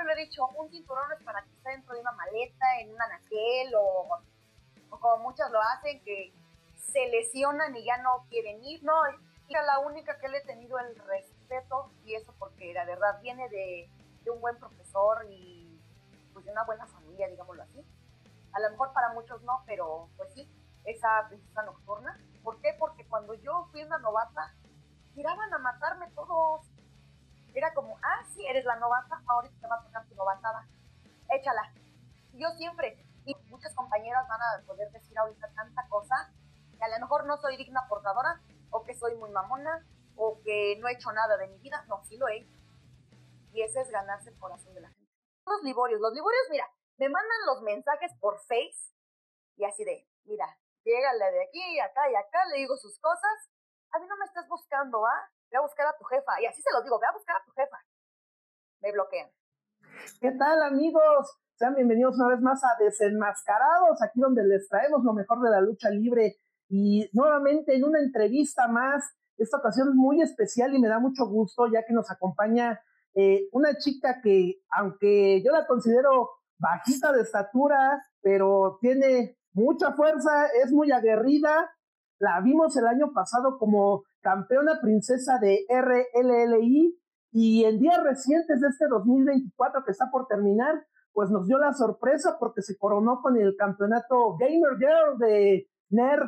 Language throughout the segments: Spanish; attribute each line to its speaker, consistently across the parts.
Speaker 1: siempre lo he dicho, un cinturón no es para que esté dentro de una maleta, en un anaquel o como muchas lo hacen, que se lesionan y ya no quieren ir. No, era la única que le he tenido el respeto, y eso porque la verdad viene de un buen profesor y pues de una buena familia, digámoslo así. A lo mejor para muchos no, pero pues sí, esa princesa nocturna. ¿Por qué? Porque cuando yo fui una novata, tiraban a matarme todos. Era como, sí, eres la novata, ahorita te va a tocar tu novatada, échala. Y yo siempre, y muchas compañeras van a poder decir ahorita tanta cosa, que a lo mejor no soy digna portadora, o que soy muy mamona, o que no he hecho nada de mi vida. No, sí lo he hecho. Y ese es ganarse el corazón de la gente. Los liborios, mira, me mandan los mensajes por Face, y así de, mira, llégale de aquí y acá, le digo sus cosas. A mí no me estás buscando, ve a buscar a tu jefa. Y así se los digo, ve a buscar a tu jefa. Me bloquean.
Speaker 2: ¿Qué tal, amigos? Sean bienvenidos una vez más a Desenmascarados, aquí donde les traemos lo mejor de la lucha libre. Y nuevamente en una entrevista más, esta ocasión es muy especial y me da mucho gusto, ya que nos acompaña una chica que, aunque yo la considero bajita de estatura, pero tiene mucha fuerza, es muy aguerrida. La vimos el año pasado como campeona princesa de RLLI, y en días recientes de este 2024 que está por terminar, pues nos dio la sorpresa porque se coronó con el campeonato Gamer Girl de NERV,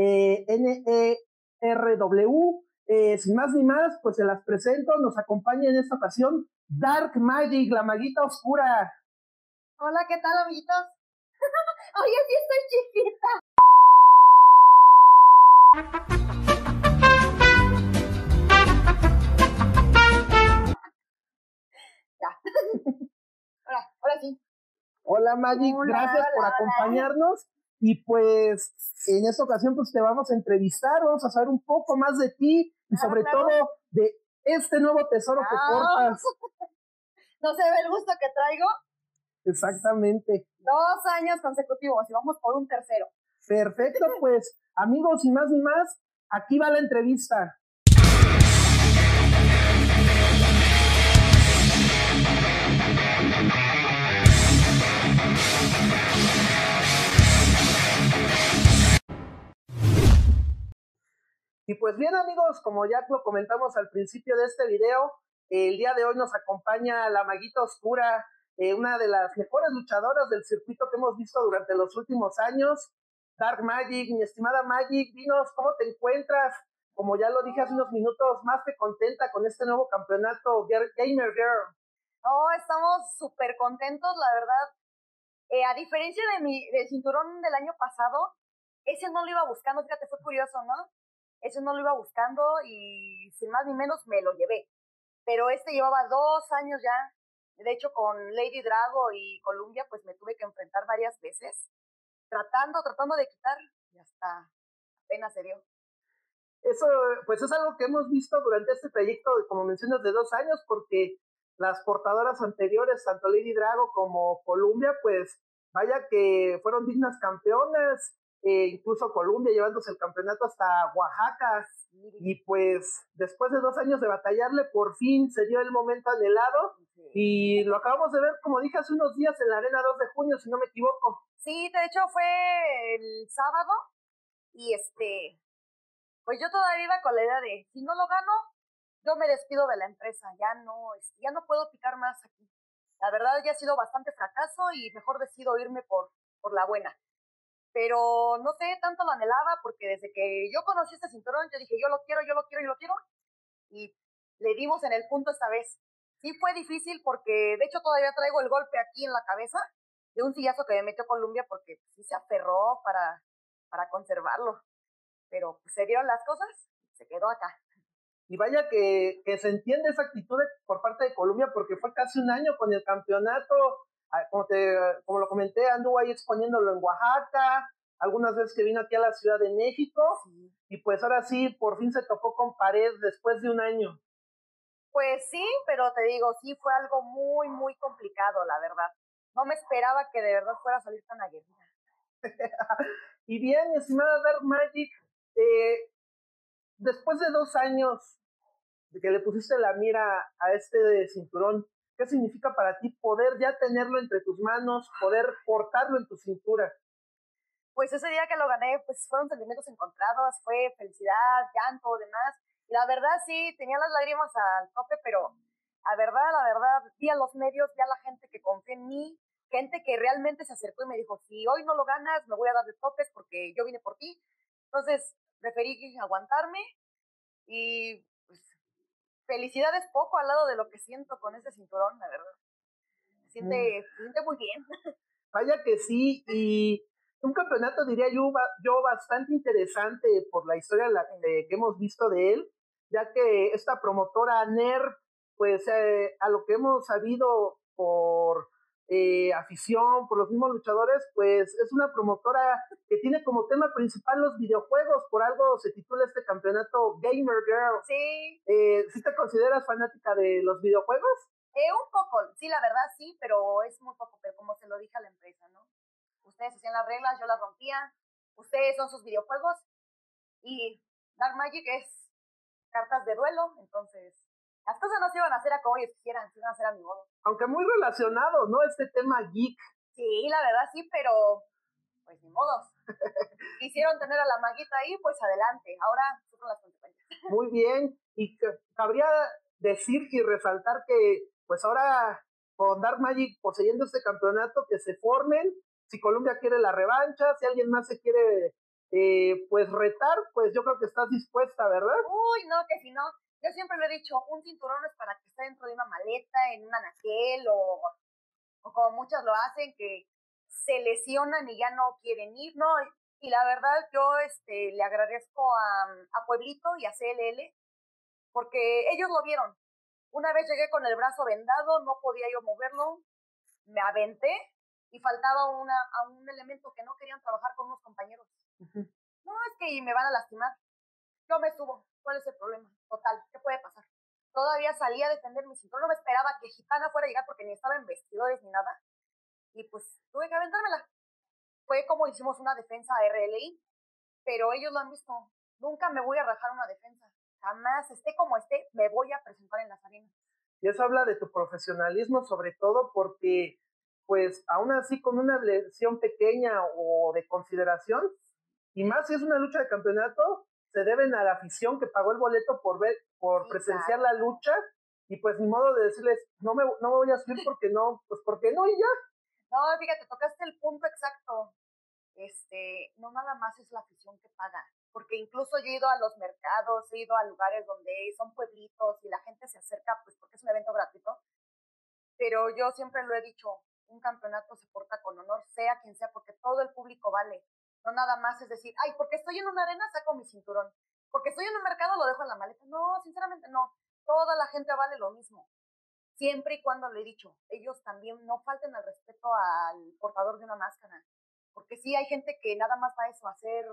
Speaker 2: NERW. Sin más ni más, pues se las presento. Nos acompaña en esta ocasión Dark Magic, la maguita oscura.
Speaker 1: Hola, ¿qué tal, amiguitos? Oye, sí estoy chiquita. Ahora sí.
Speaker 2: Hola, Magic, gracias por acompañarnos. Y pues en esta ocasión pues te vamos a entrevistar, vamos a saber un poco más de ti y sobre todo de este nuevo tesoro que portas.
Speaker 1: ¿No se ve el gusto que traigo?
Speaker 2: Exactamente.
Speaker 1: 2 años consecutivos y vamos por un tercero.
Speaker 2: Perfecto, pues amigos, sin más ni más, aquí va la entrevista. Y pues bien, amigos, como ya lo comentamos al principio de este video, el día de hoy nos acompaña la maguita oscura, una de las mejores luchadoras del circuito que hemos visto durante los últimos años, Dark Magic. Mi estimada Magic, dinos cómo te encuentras. Como ya lo dije hace unos minutos, más que contenta con este nuevo campeonato Gamer Girl.
Speaker 1: Oh, estamos súper contentos, la verdad. A diferencia del cinturón del año pasado, ese no lo iba buscando, fíjate, fue curioso, ¿no? Ese no lo iba buscando y sin más ni menos me lo llevé. Pero este llevaba 2 años ya. De hecho, con Lady Drago y Columbia, pues me tuve que enfrentar varias veces, tratando de quitar, y hasta apenas se dio.
Speaker 2: Eso, pues es algo que hemos visto durante este trayecto, como mencionas, de 2 años, porque las portadoras anteriores, tanto Lady Drago como Columbia, pues vaya que fueron dignas campeonas, incluso Columbia llevándose el campeonato hasta Oaxaca, y pues después de 2 años de batallarle, por fin se dio el momento anhelado, y lo acabamos de ver, como dije, hace unos días en la Arena 2 de junio, si no me equivoco.
Speaker 1: Sí, de hecho fue el sábado, y pues yo todavía iba con la idea de, si no lo gano, yo me despido de la empresa, ya no puedo picar más aquí. La verdad ya ha sido bastante fracaso y mejor decido irme por la buena. Pero no sé, tanto lo anhelaba porque desde que yo conocí este cinturón, yo dije, yo lo quiero, y le dimos en el punto esta vez. Sí fue difícil porque de hecho todavía traigo el golpe aquí en la cabeza de un sillazo que me metió Columbia porque sí se aferró para conservarlo. Pero pues, se dieron las cosas, se quedó acá.
Speaker 2: Y vaya que se entiende esa actitud por parte de Columbia, porque fue casi 1 año con el campeonato, como lo comenté, anduvo ahí exponiéndolo en Oaxaca, algunas veces que vino aquí a la Ciudad de México, sí. Y pues ahora sí, por fin se topó con pared después de 1 año.
Speaker 1: Pues sí, pero te digo, sí fue algo muy, muy complicado, la verdad. No me esperaba que de verdad fuera a salir tan aguerrida.
Speaker 2: Y bien, estimada Dark Magic, después de 2 años de que le pusiste la mira a este cinturón, ¿Qué significa para ti poder ya tenerlo entre tus manos, poder portarlo en tu cintura?
Speaker 1: Pues ese día que lo gané, pues fueron sentimientos encontrados, fue felicidad, llanto, demás. Y la verdad sí, tenía las lágrimas al tope, pero la verdad, vi a los medios, vi a la gente que confía en mí, gente que realmente se acercó y me dijo, si hoy no lo ganas, me voy a dar de topes porque yo vine por ti. Entonces, preferí aguantarme y pues felicidad es poco al lado de lo que siento con ese cinturón, la verdad. Se siente muy bien.
Speaker 2: Vaya que sí, y un campeonato, diría yo, bastante interesante por la historia que hemos visto de él, ya que esta promotora NERV, pues a lo que hemos sabido por afición, por los mismos luchadores, pues es una promotora que tiene como tema principal los videojuegos, por algo se titula este campeonato Gamer Girl.
Speaker 1: Sí.
Speaker 2: ¿Sí te consideras fanática de los videojuegos?
Speaker 1: Un poco, sí, la verdad sí, pero es muy poco, pero como se lo dije a la empresa, ¿no? Ustedes hacían las reglas, yo las rompía, ustedes son sus videojuegos y Dark Magic es cartas de duelo, entonces las cosas no se iban a hacer a como ellos quisieran, se iban a hacer a mi modo.
Speaker 2: Aunque muy relacionado, ¿no? Este tema geek.
Speaker 1: Sí, la verdad sí, pero pues ni modos. Quisieron tener a la maguita ahí, pues adelante, ahora sufren las consecuencias.
Speaker 2: Muy bien, y cabría decir y resaltar que pues ahora con Dark Magic poseyendo este campeonato, que se formen, si Colombia quiere la revancha, si alguien más se quiere pues retar, pues yo creo que estás dispuesta, ¿verdad?
Speaker 1: Uy, no, que si no, yo siempre lo he dicho, un cinturón no es para que esté dentro de una maleta, en una anaquel o como muchas lo hacen, que se lesionan y ya no quieren ir, ¿no? Y la verdad, yo le agradezco a Pueblito y a CLL, porque ellos lo vieron. Una vez llegué con el brazo vendado, no podía yo moverlo, me aventé y faltaba a un elemento que no querían trabajar con unos compañeros. Uh-huh. No, es que me van a lastimar. Yo me subo. ¿Cuál es el problema? Total, ¿qué puede pasar? Todavía salí a defender mi cinturón, no me esperaba que Gitana fuera a llegar porque ni estaba en vestidores ni nada. Y pues tuve que aventármela. Fue como hicimos una defensa a RLI, pero ellos lo han visto. Nunca me voy a rajar una defensa. Jamás, esté como esté, me voy a presentar en las arenas.
Speaker 2: Y eso habla de tu profesionalismo, sobre todo porque, pues, aún así con una lesión pequeña o de consideración, y más si es una lucha de campeonato, se deben a la afición que pagó el boleto por
Speaker 1: Sí,
Speaker 2: presenciar
Speaker 1: claro.
Speaker 2: La lucha, y pues ni modo de decirles, no me voy a subir porque no, pues porque no, y ya.
Speaker 1: No, fíjate, tocaste el punto exacto. No nada más es la afición que paga, porque incluso yo he ido a los mercados, he ido a lugares donde son pueblitos y la gente se acerca, pues porque es un evento gratuito, pero yo siempre lo he dicho, un campeonato se porta con honor, sea quien sea, porque todo el público vale, no nada más es decir, ay, porque estoy en una arena saco mi cinturón, porque estoy en un mercado lo dejo en la maleta, no, sinceramente no, toda la gente vale lo mismo, siempre y cuando le he dicho, ellos también no falten al respeto al portador de una máscara, porque sí hay gente que nada más va a eso, a hacer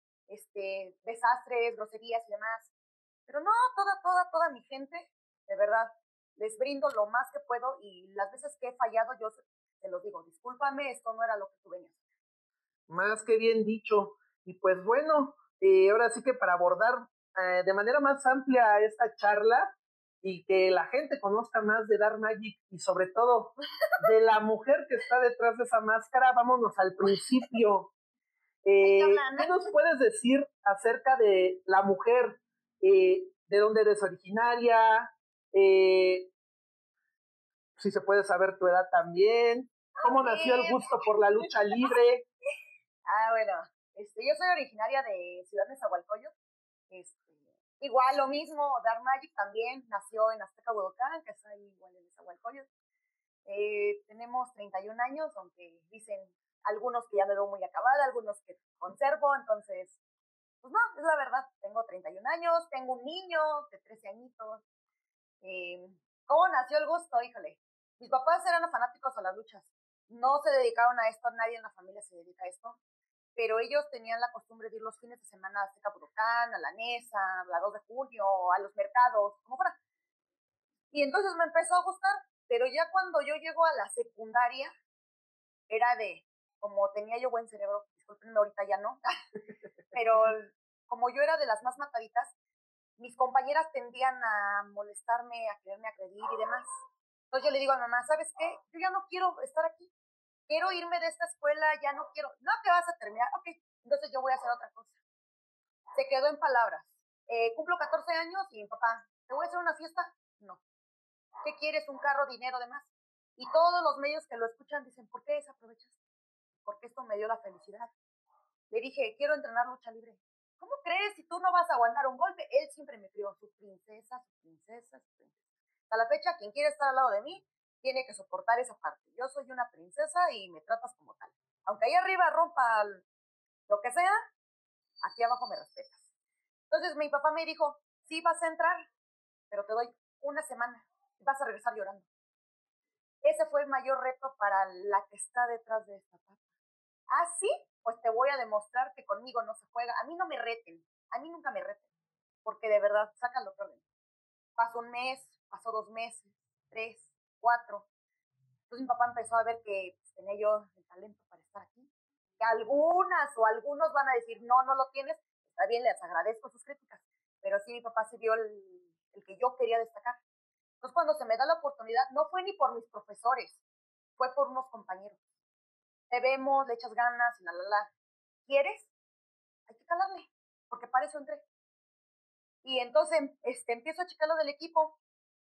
Speaker 1: desastres, groserías y demás, pero no, toda mi gente, de verdad, les brindo lo más que puedo y las veces que he fallado yo te los digo, discúlpame, esto no era lo que tú venías.
Speaker 2: Más que bien dicho, y pues bueno, ahora sí que para abordar de manera más amplia esta charla, y que la gente conozca más de Dark Magic y sobre todo de la mujer que está detrás de esa máscara, vámonos al principio. ¿Qué nos puedes decir acerca de la mujer? ¿De dónde eres originaria? Si se puede saber tu edad también. ¿Cómo nació el gusto por la lucha libre?
Speaker 1: Bueno, yo soy originaria de Ciudad Nezahualcóyotl. Igual lo mismo, Dark Magic también nació en Azteca Budocán, que es ahí igual en Nezahualcóyotl. Tenemos 31 años, aunque dicen algunos que ya me veo muy acabada, algunos que conservo, entonces, pues no, es la verdad, tengo 31 años, tengo un niño de 13 añitos. ¿Cómo nació el gusto? Híjole, mis papás eran fanáticos a las luchas, no se dedicaron a esto, nadie en la familia se dedica a esto, pero ellos tenían la costumbre de ir los fines de semana a Azteca Budocán, a la Nesa, a la 2 de junio, a los mercados, como fuera. Y entonces me empezó a gustar, pero ya cuando yo llego a la secundaria, era de, como tenía yo buen cerebro, discúlpenme ahorita ya no, pero como yo era de las más mataditas, mis compañeras tendían a molestarme, a quererme agredir y demás. Entonces yo le digo a mamá, ¿sabes qué? Yo ya no quiero estar aquí. Quiero irme de esta escuela, ya no quiero. No, que vas a terminar. Ok, entonces yo voy a hacer otra cosa. Se quedó en palabras. Cumplo 14 años y mi papá, ¿te voy a hacer una fiesta? No. ¿Qué quieres? Un carro, dinero, demás. Y todos los medios que lo escuchan dicen, ¿por qué desaprovechaste? Porque esto me dio la felicidad. Le dije, quiero entrenar lucha libre. ¿Cómo crees si tú no vas a aguantar un golpe? Él siempre me crió, su princesa, su princesa, su princesa. Hasta la fecha, quien quiere estar al lado de mí, tiene que soportar esa parte. Yo soy una princesa y me tratas como tal. Aunque ahí arriba rompa lo que sea, aquí abajo me respetas. Entonces mi papá me dijo, sí vas a entrar, pero te doy una semana y vas a regresar llorando. Ese fue el mayor reto para la que está detrás de esta papa. ¿Ah, sí? Pues te voy a demostrar que conmigo no se juega. A mí no me reten, a mí nunca me reten, porque de verdad sacan lo peor de mí. Pasó un mes, pasó 2 meses, 3, 4. Entonces mi papá empezó a ver que pues, tenía yo el talento para estar aquí. Que algunas o algunos van a decir, no, no lo tienes. Está bien, les agradezco sus críticas. Pero sí, mi papá sí vio el que yo quería destacar. Entonces cuando se me da la oportunidad, no fue ni por mis profesores, fue por unos compañeros. Te vemos, le echas ganas, la. ¿Quieres? Hay que calarle, porque para eso entré. Y entonces empiezo a checar lo del equipo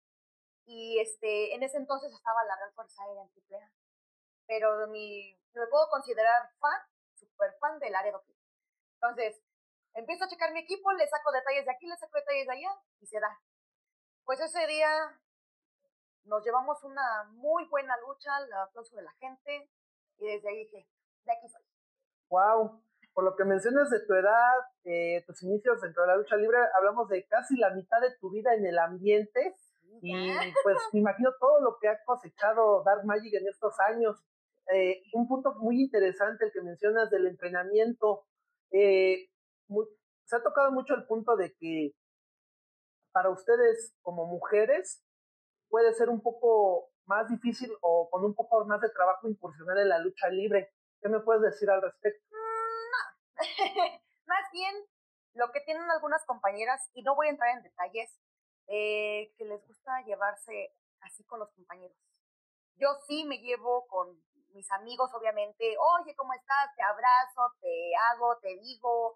Speaker 1: y en ese entonces estaba la Real Fuerza Aérea en AAA. Pero me puedo considerar fan, super fan del área de Clip. Entonces, empiezo a checar mi equipo, le saco detalles de aquí, le saco detalles de allá y se da. Pues ese día nos llevamos una muy buena lucha, el aplauso de la gente y desde ahí dije, de aquí soy.
Speaker 2: Wow, por lo que mencionas de tu edad, tus inicios dentro de la lucha libre, hablamos de casi la mitad de tu vida en el ambiente y pues me imagino todo lo que ha cosechado Dark Magic en estos años. Un punto muy interesante el que mencionas del entrenamiento. Eh, muy, Se ha tocado mucho el punto de que para ustedes como mujeres puede ser un poco más difícil o con un poco más de trabajo incursionar en la lucha libre. ¿Qué me puedes decir al respecto?
Speaker 1: No. Más bien, lo que tienen algunas compañeras, y no voy a entrar en detalles, que les gusta llevarse así con los compañeros. Yo sí me llevo con mis amigos, obviamente, oye, ¿cómo estás? Te abrazo, te hago, te digo,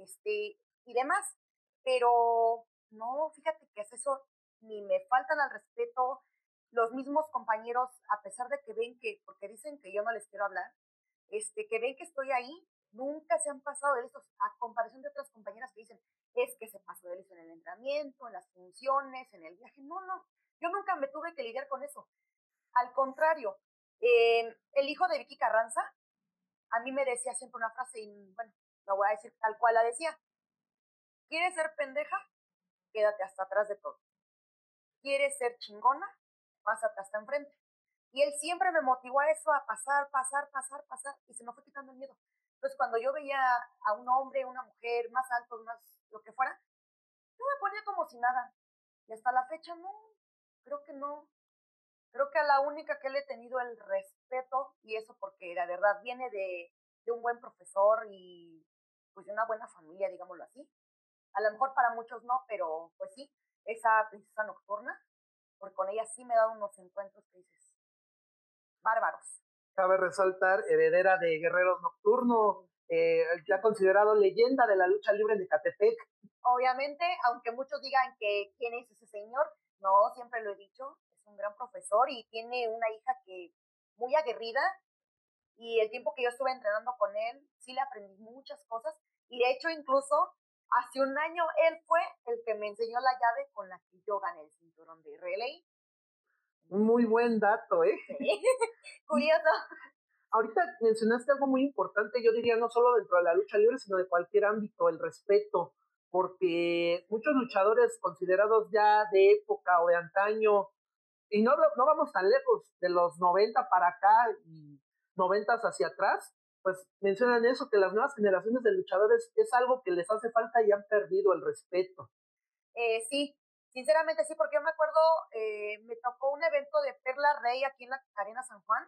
Speaker 1: y demás. Pero no, fíjate que es eso, ni me faltan al respeto los mismos compañeros, a pesar de que ven que, porque dicen que yo no les quiero hablar, que ven que estoy ahí, nunca se han pasado de listos, a comparación de otras compañeras que dicen, es que se pasó de listo en el entrenamiento, en las funciones, en el viaje. No, no, yo nunca me tuve que lidiar con eso. Al contrario, el hijo de Vicky Carranza a mí me decía siempre una frase, y bueno, lo voy a decir tal cual la decía. ¿Quieres ser pendeja? Quédate hasta atrás de todo. ¿Quieres ser chingona? Pásate hasta enfrente. Y él siempre me motivó a eso, a pasar, pasar, pasar, pasar, y se me fue quitando el miedo. Entonces, cuando yo veía a un hombre, una mujer, más altos, más lo que fuera, yo me ponía como si nada. Y hasta la fecha, no, creo que no. Creo que a la única que le he tenido el respeto, y eso porque la verdad viene de un buen profesor y pues de una buena familia, digámoslo así. A lo mejor para muchos no, pero pues sí, esa princesa nocturna, porque con ella sí me he dado unos encuentros que dices, bárbaros.
Speaker 2: Cabe resaltar, heredera de Guerreros Nocturno, ya considerado leyenda de la lucha libre de Catepec.
Speaker 1: Obviamente, aunque muchos digan que quién es ese señor, no, siempre lo he dicho, es un gran profesor y tiene una hija que muy aguerrida, y el tiempo que yo estuve entrenando con él, sí le aprendí muchas cosas, y de hecho incluso hace un año él fue el que me enseñó la llave con la que yo gané el cinturón de relay.
Speaker 2: Un muy buen dato, ¿eh?
Speaker 1: Sí. Curioso.
Speaker 2: Ahorita mencionaste algo muy importante, yo diría no solo dentro de la lucha libre, sino de cualquier ámbito, el respeto, porque muchos luchadores considerados ya de época o de antaño, y no vamos tan lejos, de los 90 para acá y 90 hacia atrás, pues mencionan eso, que las nuevas generaciones de luchadores es algo que les hace falta y han perdido el respeto.
Speaker 1: Sí, sinceramente sí, porque yo me acuerdo, me tocó un evento de Perla Rey aquí en la Arena San Juan,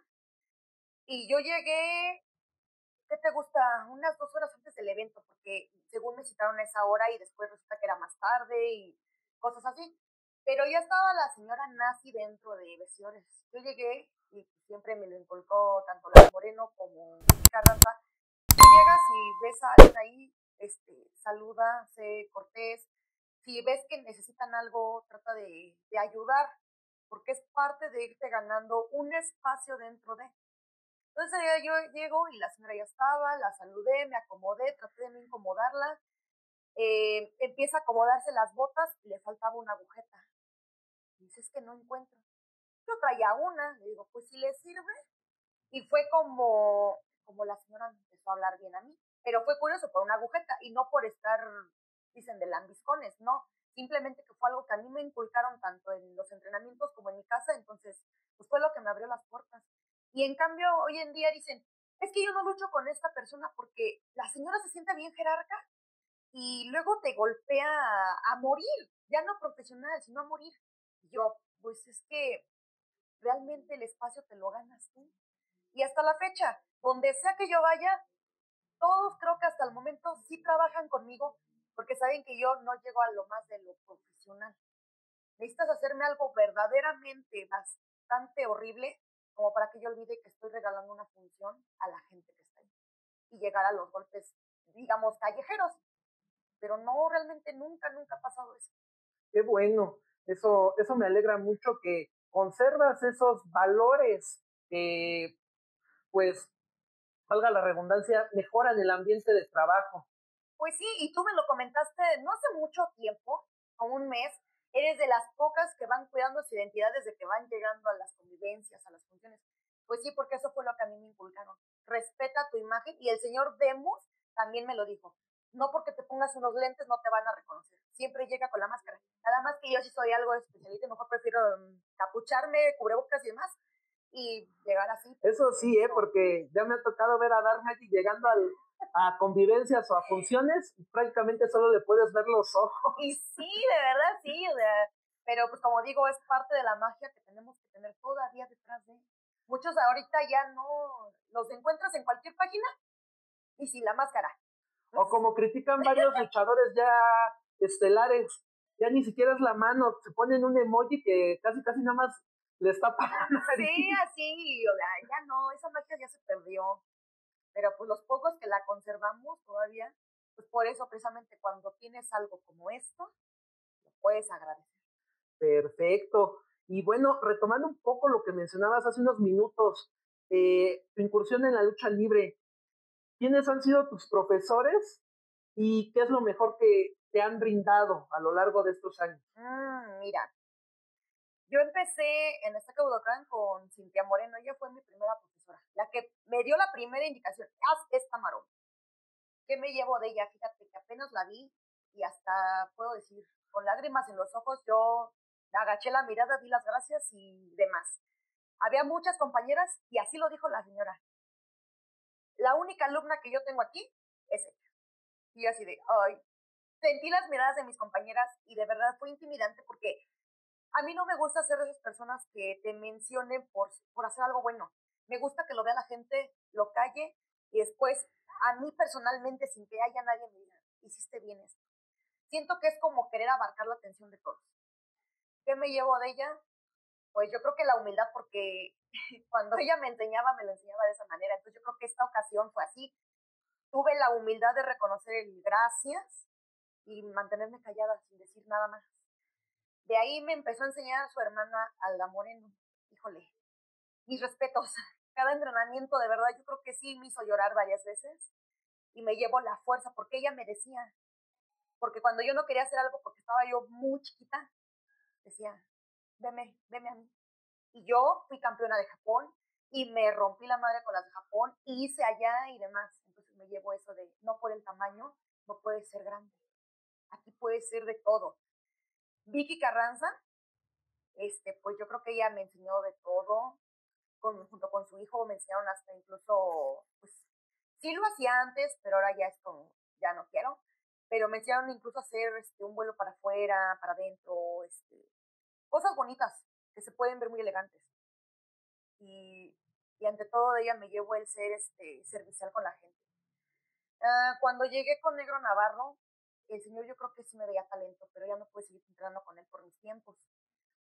Speaker 1: y yo llegué, ¿qué te gusta? Unas 2 horas antes del evento, porque según me citaron a esa hora y después resulta que era más tarde y cosas así. Pero ya estaba la señora nazi dentro de vestidores. Yo llegué y siempre me lo inculcó tanto la Moreno como Carranza. Tú llegas y ves a alguien ahí, saluda, sé cortés. Si ves que necesitan algo, trata de ayudar, porque es parte de irte ganando un espacio dentro de. Entonces yo llego y la señora ya estaba, la saludé, me acomodé, traté de no incomodarla. Empieza a acomodarse las botas y le faltaba una agujeta. Dice, es que no encuentro. Yo traía una, le digo, pues si le sirve. Y fue como la señora me empezó a hablar bien a mí. Pero fue curioso por una agujeta y no por estar, dicen, de lambiscones, no. Simplemente que fue algo que a mí me inculcaron tanto en los entrenamientos como en mi casa, entonces, pues fue lo que me abrió las puertas. Y en cambio, hoy en día dicen, es que yo no lucho con esta persona porque la señora se siente bien jerarca y luego te golpea a morir, ya no profesional, sino a morir. Y yo, pues es que realmente el espacio te lo ganas tú. Y hasta la fecha, donde sea que yo vaya, todos creo que hasta el momento sí trabajan conmigo porque saben que yo no llego a lo más de lo profesional. Necesitas hacerme algo verdaderamente bastante horrible como para que yo olvide que estoy regalando una función a la gente que está ahí y llegar a los golpes, digamos, callejeros. Pero no, realmente nunca, nunca ha pasado eso.
Speaker 2: Qué bueno, eso me alegra mucho que conservas esos valores que, pues, valga la redundancia, mejoran el ambiente de trabajo.
Speaker 1: Pues sí, y tú me lo comentaste no hace mucho tiempo, como un mes, eres de las pocas que van cuidando su identidad desde que van llegando a las convivencias, a las funciones. Pues sí, porque eso fue lo que a mí me inculcaron. Respeta tu imagen y el señor Demus también me lo dijo. No porque te pongas unos lentes no te van a reconocer. Siempre llega con la máscara. Nada más que yo sí soy algo especialista, mejor prefiero capucharme, cubrebocas y demás, y llegar así.
Speaker 2: Eso sí, porque ya me ha tocado ver a Dark Knight llegando a convivencias o a funciones y prácticamente solo le puedes ver los ojos.
Speaker 1: Y sí, de verdad sí, o sea, pero pues como digo, es parte de la magia que tenemos que tener todavía detrás de. Muchos ahorita ya no los encuentras en cualquier página y sin la máscara.
Speaker 2: O como critican varios luchadores ya estelares, ya ni siquiera es la mano, se ponen un emoji que casi casi nada más les tapa la nariz.
Speaker 1: Sí, así, o sea, ya no, esa magia ya se perdió. Pero pues los pocos que la conservamos todavía, pues por eso precisamente cuando tienes algo como esto, lo puedes agradecer.
Speaker 2: Perfecto. Y bueno, retomando un poco lo que mencionabas hace unos minutos, tu incursión en la lucha libre, ¿quiénes han sido tus profesores y qué es lo mejor que te han brindado a lo largo de estos años?
Speaker 1: Mira, yo empecé en esta Budokan con Cintia Moreno, ella fue mi primera profesora, la que me dio la primera indicación, haz esta maroma. ¿Qué me llevo de ella? Fíjate que apenas la vi y hasta puedo decir, con lágrimas en los ojos, yo agaché la mirada, di las gracias y demás. Había muchas compañeras y así lo dijo la señora. La única alumna que yo tengo aquí es ella. Y yo así de, ay, sentí las miradas de mis compañeras y de verdad fue intimidante porque a mí no me gusta ser de esas personas que te mencionen por hacer algo bueno. Me gusta que lo vea la gente, lo calle y después a mí personalmente, sin que haya nadie me diga, hiciste bien esto. Siento que es como querer abarcar la atención de todos. ¿Qué me llevo de ella? Pues yo creo que la humildad, porque cuando ella me lo enseñaba de esa manera. Entonces yo creo que esta ocasión fue así. Tuve la humildad de reconocer el gracias y mantenerme callada sin decir nada más. De ahí me empezó a enseñar su hermana Alda Moreno. Híjole, mis respetos. Cada entrenamiento, de verdad, yo creo que sí me hizo llorar varias veces y me llevó la fuerza porque ella me decía, porque cuando yo no quería hacer algo porque estaba yo muy chiquita, decía, veme a mí. Y yo fui campeona de Japón y me rompí la madre con las de Japón y hice allá y demás. Entonces me llevo eso de, no por el tamaño, no puede ser grande. Aquí puede ser de todo. Vicky Carranza, pues yo creo que ella me enseñó de todo, junto con su hijo me enseñaron hasta incluso, pues sí lo hacía antes, pero ahora ya es como, ya no quiero, pero me enseñaron incluso a hacer un vuelo para afuera, para adentro, cosas bonitas que se pueden ver muy elegantes. Y, y ante todo de ella me llevo el ser servicial con la gente. Cuando llegué con Negro Navarro, el señor yo creo que sí me veía talento, pero ya no pude seguir entrenando con él por mis tiempos.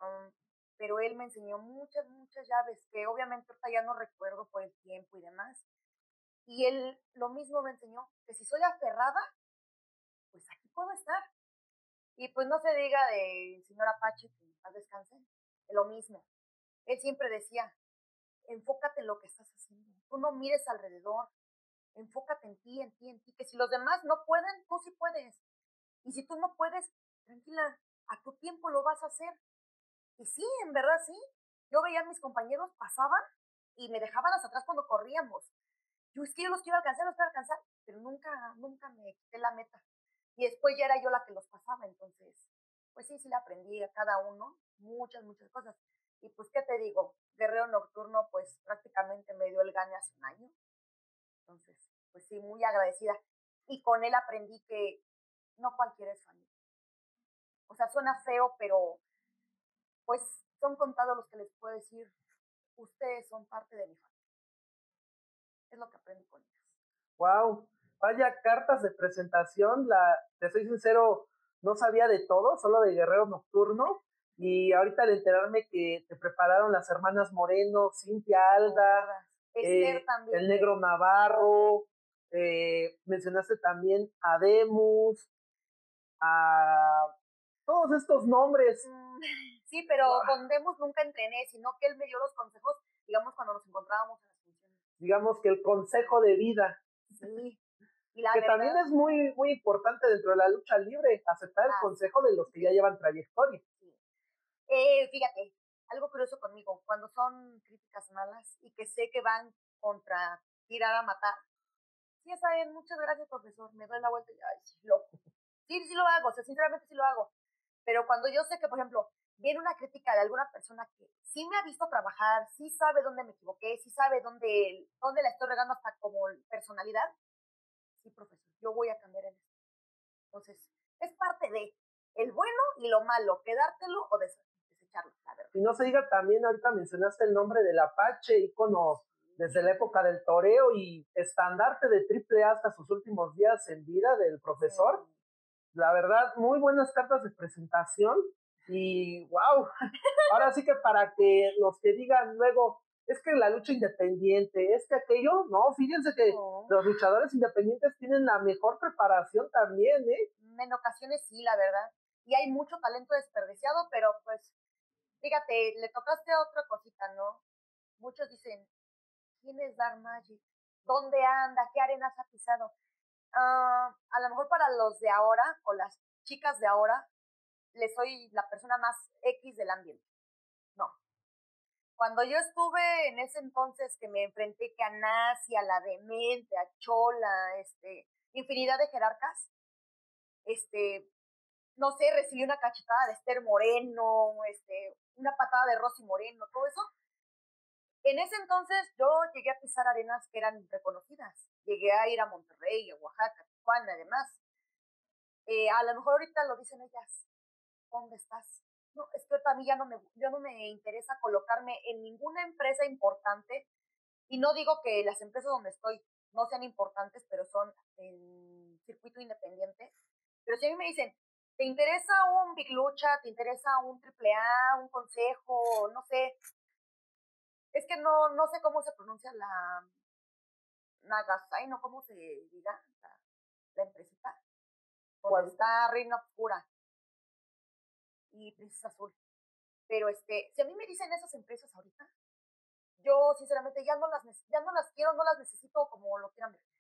Speaker 1: um, pero él me enseñó muchas, muchas llaves que obviamente ahorita ya no recuerdo por el tiempo y demás. Y él lo mismo me enseñó, que si soy aferrada, pues aquí puedo estar. Y pues no se diga del señor Apache, que en paz descanse, lo mismo. Él siempre decía, enfócate en lo que estás haciendo. Tú no mires alrededor, enfócate en ti, en ti, en ti, que si los demás no pueden, tú sí puedes. Y si tú no puedes, tranquila, a tu tiempo lo vas a hacer. Y sí, en verdad sí. Yo veía a mis compañeros pasaban y me dejaban hasta atrás cuando corríamos. Yo es que yo los quiero alcanzar, pero nunca, nunca me quité la meta. Y después ya era yo la que los pasaba, entonces, pues sí, sí le aprendí a cada uno muchas, muchas cosas. Y pues, ¿qué te digo? Guerrero Nocturno, pues prácticamente me dio el gane hace un año. Entonces, pues sí, muy agradecida. Y con él aprendí que no cualquiera es familia. O sea, suena feo, pero pues son contados los que les puedo decir, ustedes son parte de mi familia. Es lo que aprendí con ellos.
Speaker 2: Wow, vaya cartas de presentación, te soy sincero, no sabía de todo, solo de Guerrero Nocturno, y ahorita al enterarme que te prepararon las hermanas Moreno, Cintia Alda,
Speaker 1: Esther también.
Speaker 2: el Negro Navarro, mencionaste también a Demus, a todos estos nombres.
Speaker 1: Sí, pero con Demus nunca entrené, sino que él me dio los consejos, digamos, cuando nos encontrábamos en las funciones.
Speaker 2: Digamos que el consejo de vida.
Speaker 1: Sí. Y la
Speaker 2: que
Speaker 1: verdad,
Speaker 2: también es muy, muy importante dentro de la lucha libre, aceptar el consejo de los que ya llevan trayectoria.
Speaker 1: Sí. Fíjate, algo curioso conmigo, cuando son críticas malas y que sé que van contra tirar a matar, sí, está bien, muchas gracias, profesor, me doy la vuelta y, ay, sí, loco. Sí, sí lo hago, o sea, sinceramente sí lo hago. Pero cuando yo sé que, por ejemplo, viene una crítica de alguna persona que sí me ha visto trabajar, sí sabe dónde me equivoqué, sí sabe dónde la estoy regando hasta como personalidad, sí, profesor, yo voy a cambiar en esto. Entonces, es parte de el bueno y lo malo, quedártelo o desecharlo, la verdad.
Speaker 2: Y no se diga también, ahorita mencionaste el nombre del Apache, ícono desde la época del toreo y estandarte de AAA hasta sus últimos días en vida del profesor. Sí. La verdad, muy buenas cartas de presentación y wow, ahora sí que para que los que digan luego, es que la lucha independiente, es que aquello, no, fíjense que los luchadores independientes tienen la mejor preparación también, ¿eh?
Speaker 1: En ocasiones sí, la verdad, y hay mucho talento desperdiciado, pero pues, fíjate, le tocaste a otra cosita, ¿no? Muchos dicen, ¿quién es Dark Magic? ¿Dónde anda? ¿Qué arenas ha pisado? A lo mejor para los de ahora o las chicas de ahora, les soy la persona más X del ambiente. No. Cuando yo estuve en ese entonces que me enfrenté que a Nazi, a la Demente, a Chola, infinidad de jerarcas, no sé, recibí una cachetada de Esther Moreno, una patada de Rosy Moreno, todo eso. En ese entonces yo llegué a pisar arenas que eran reconocidas. Llegué a ir a Monterrey, a Oaxaca, Tijuana, además. A lo mejor ahorita lo dicen ellas, ¿dónde estás? No, es que ahorita a mí ya no me interesa colocarme en ninguna empresa importante, y no digo que las empresas donde estoy no sean importantes, pero son en circuito independiente. Pero si a mí me dicen, ¿te interesa un Big Lucha? ¿Te interesa un AAA? ¿Un consejo? No sé. Es que no sé cómo se pronuncia la Nagasai, ¿no? ¿Cómo se diga? La empresita. Donde está Reina Oscura y Princesa Azul. Pero si a mí me dicen esas empresas ahorita, yo sinceramente ya no las quiero, no las necesito como lo quieran ver.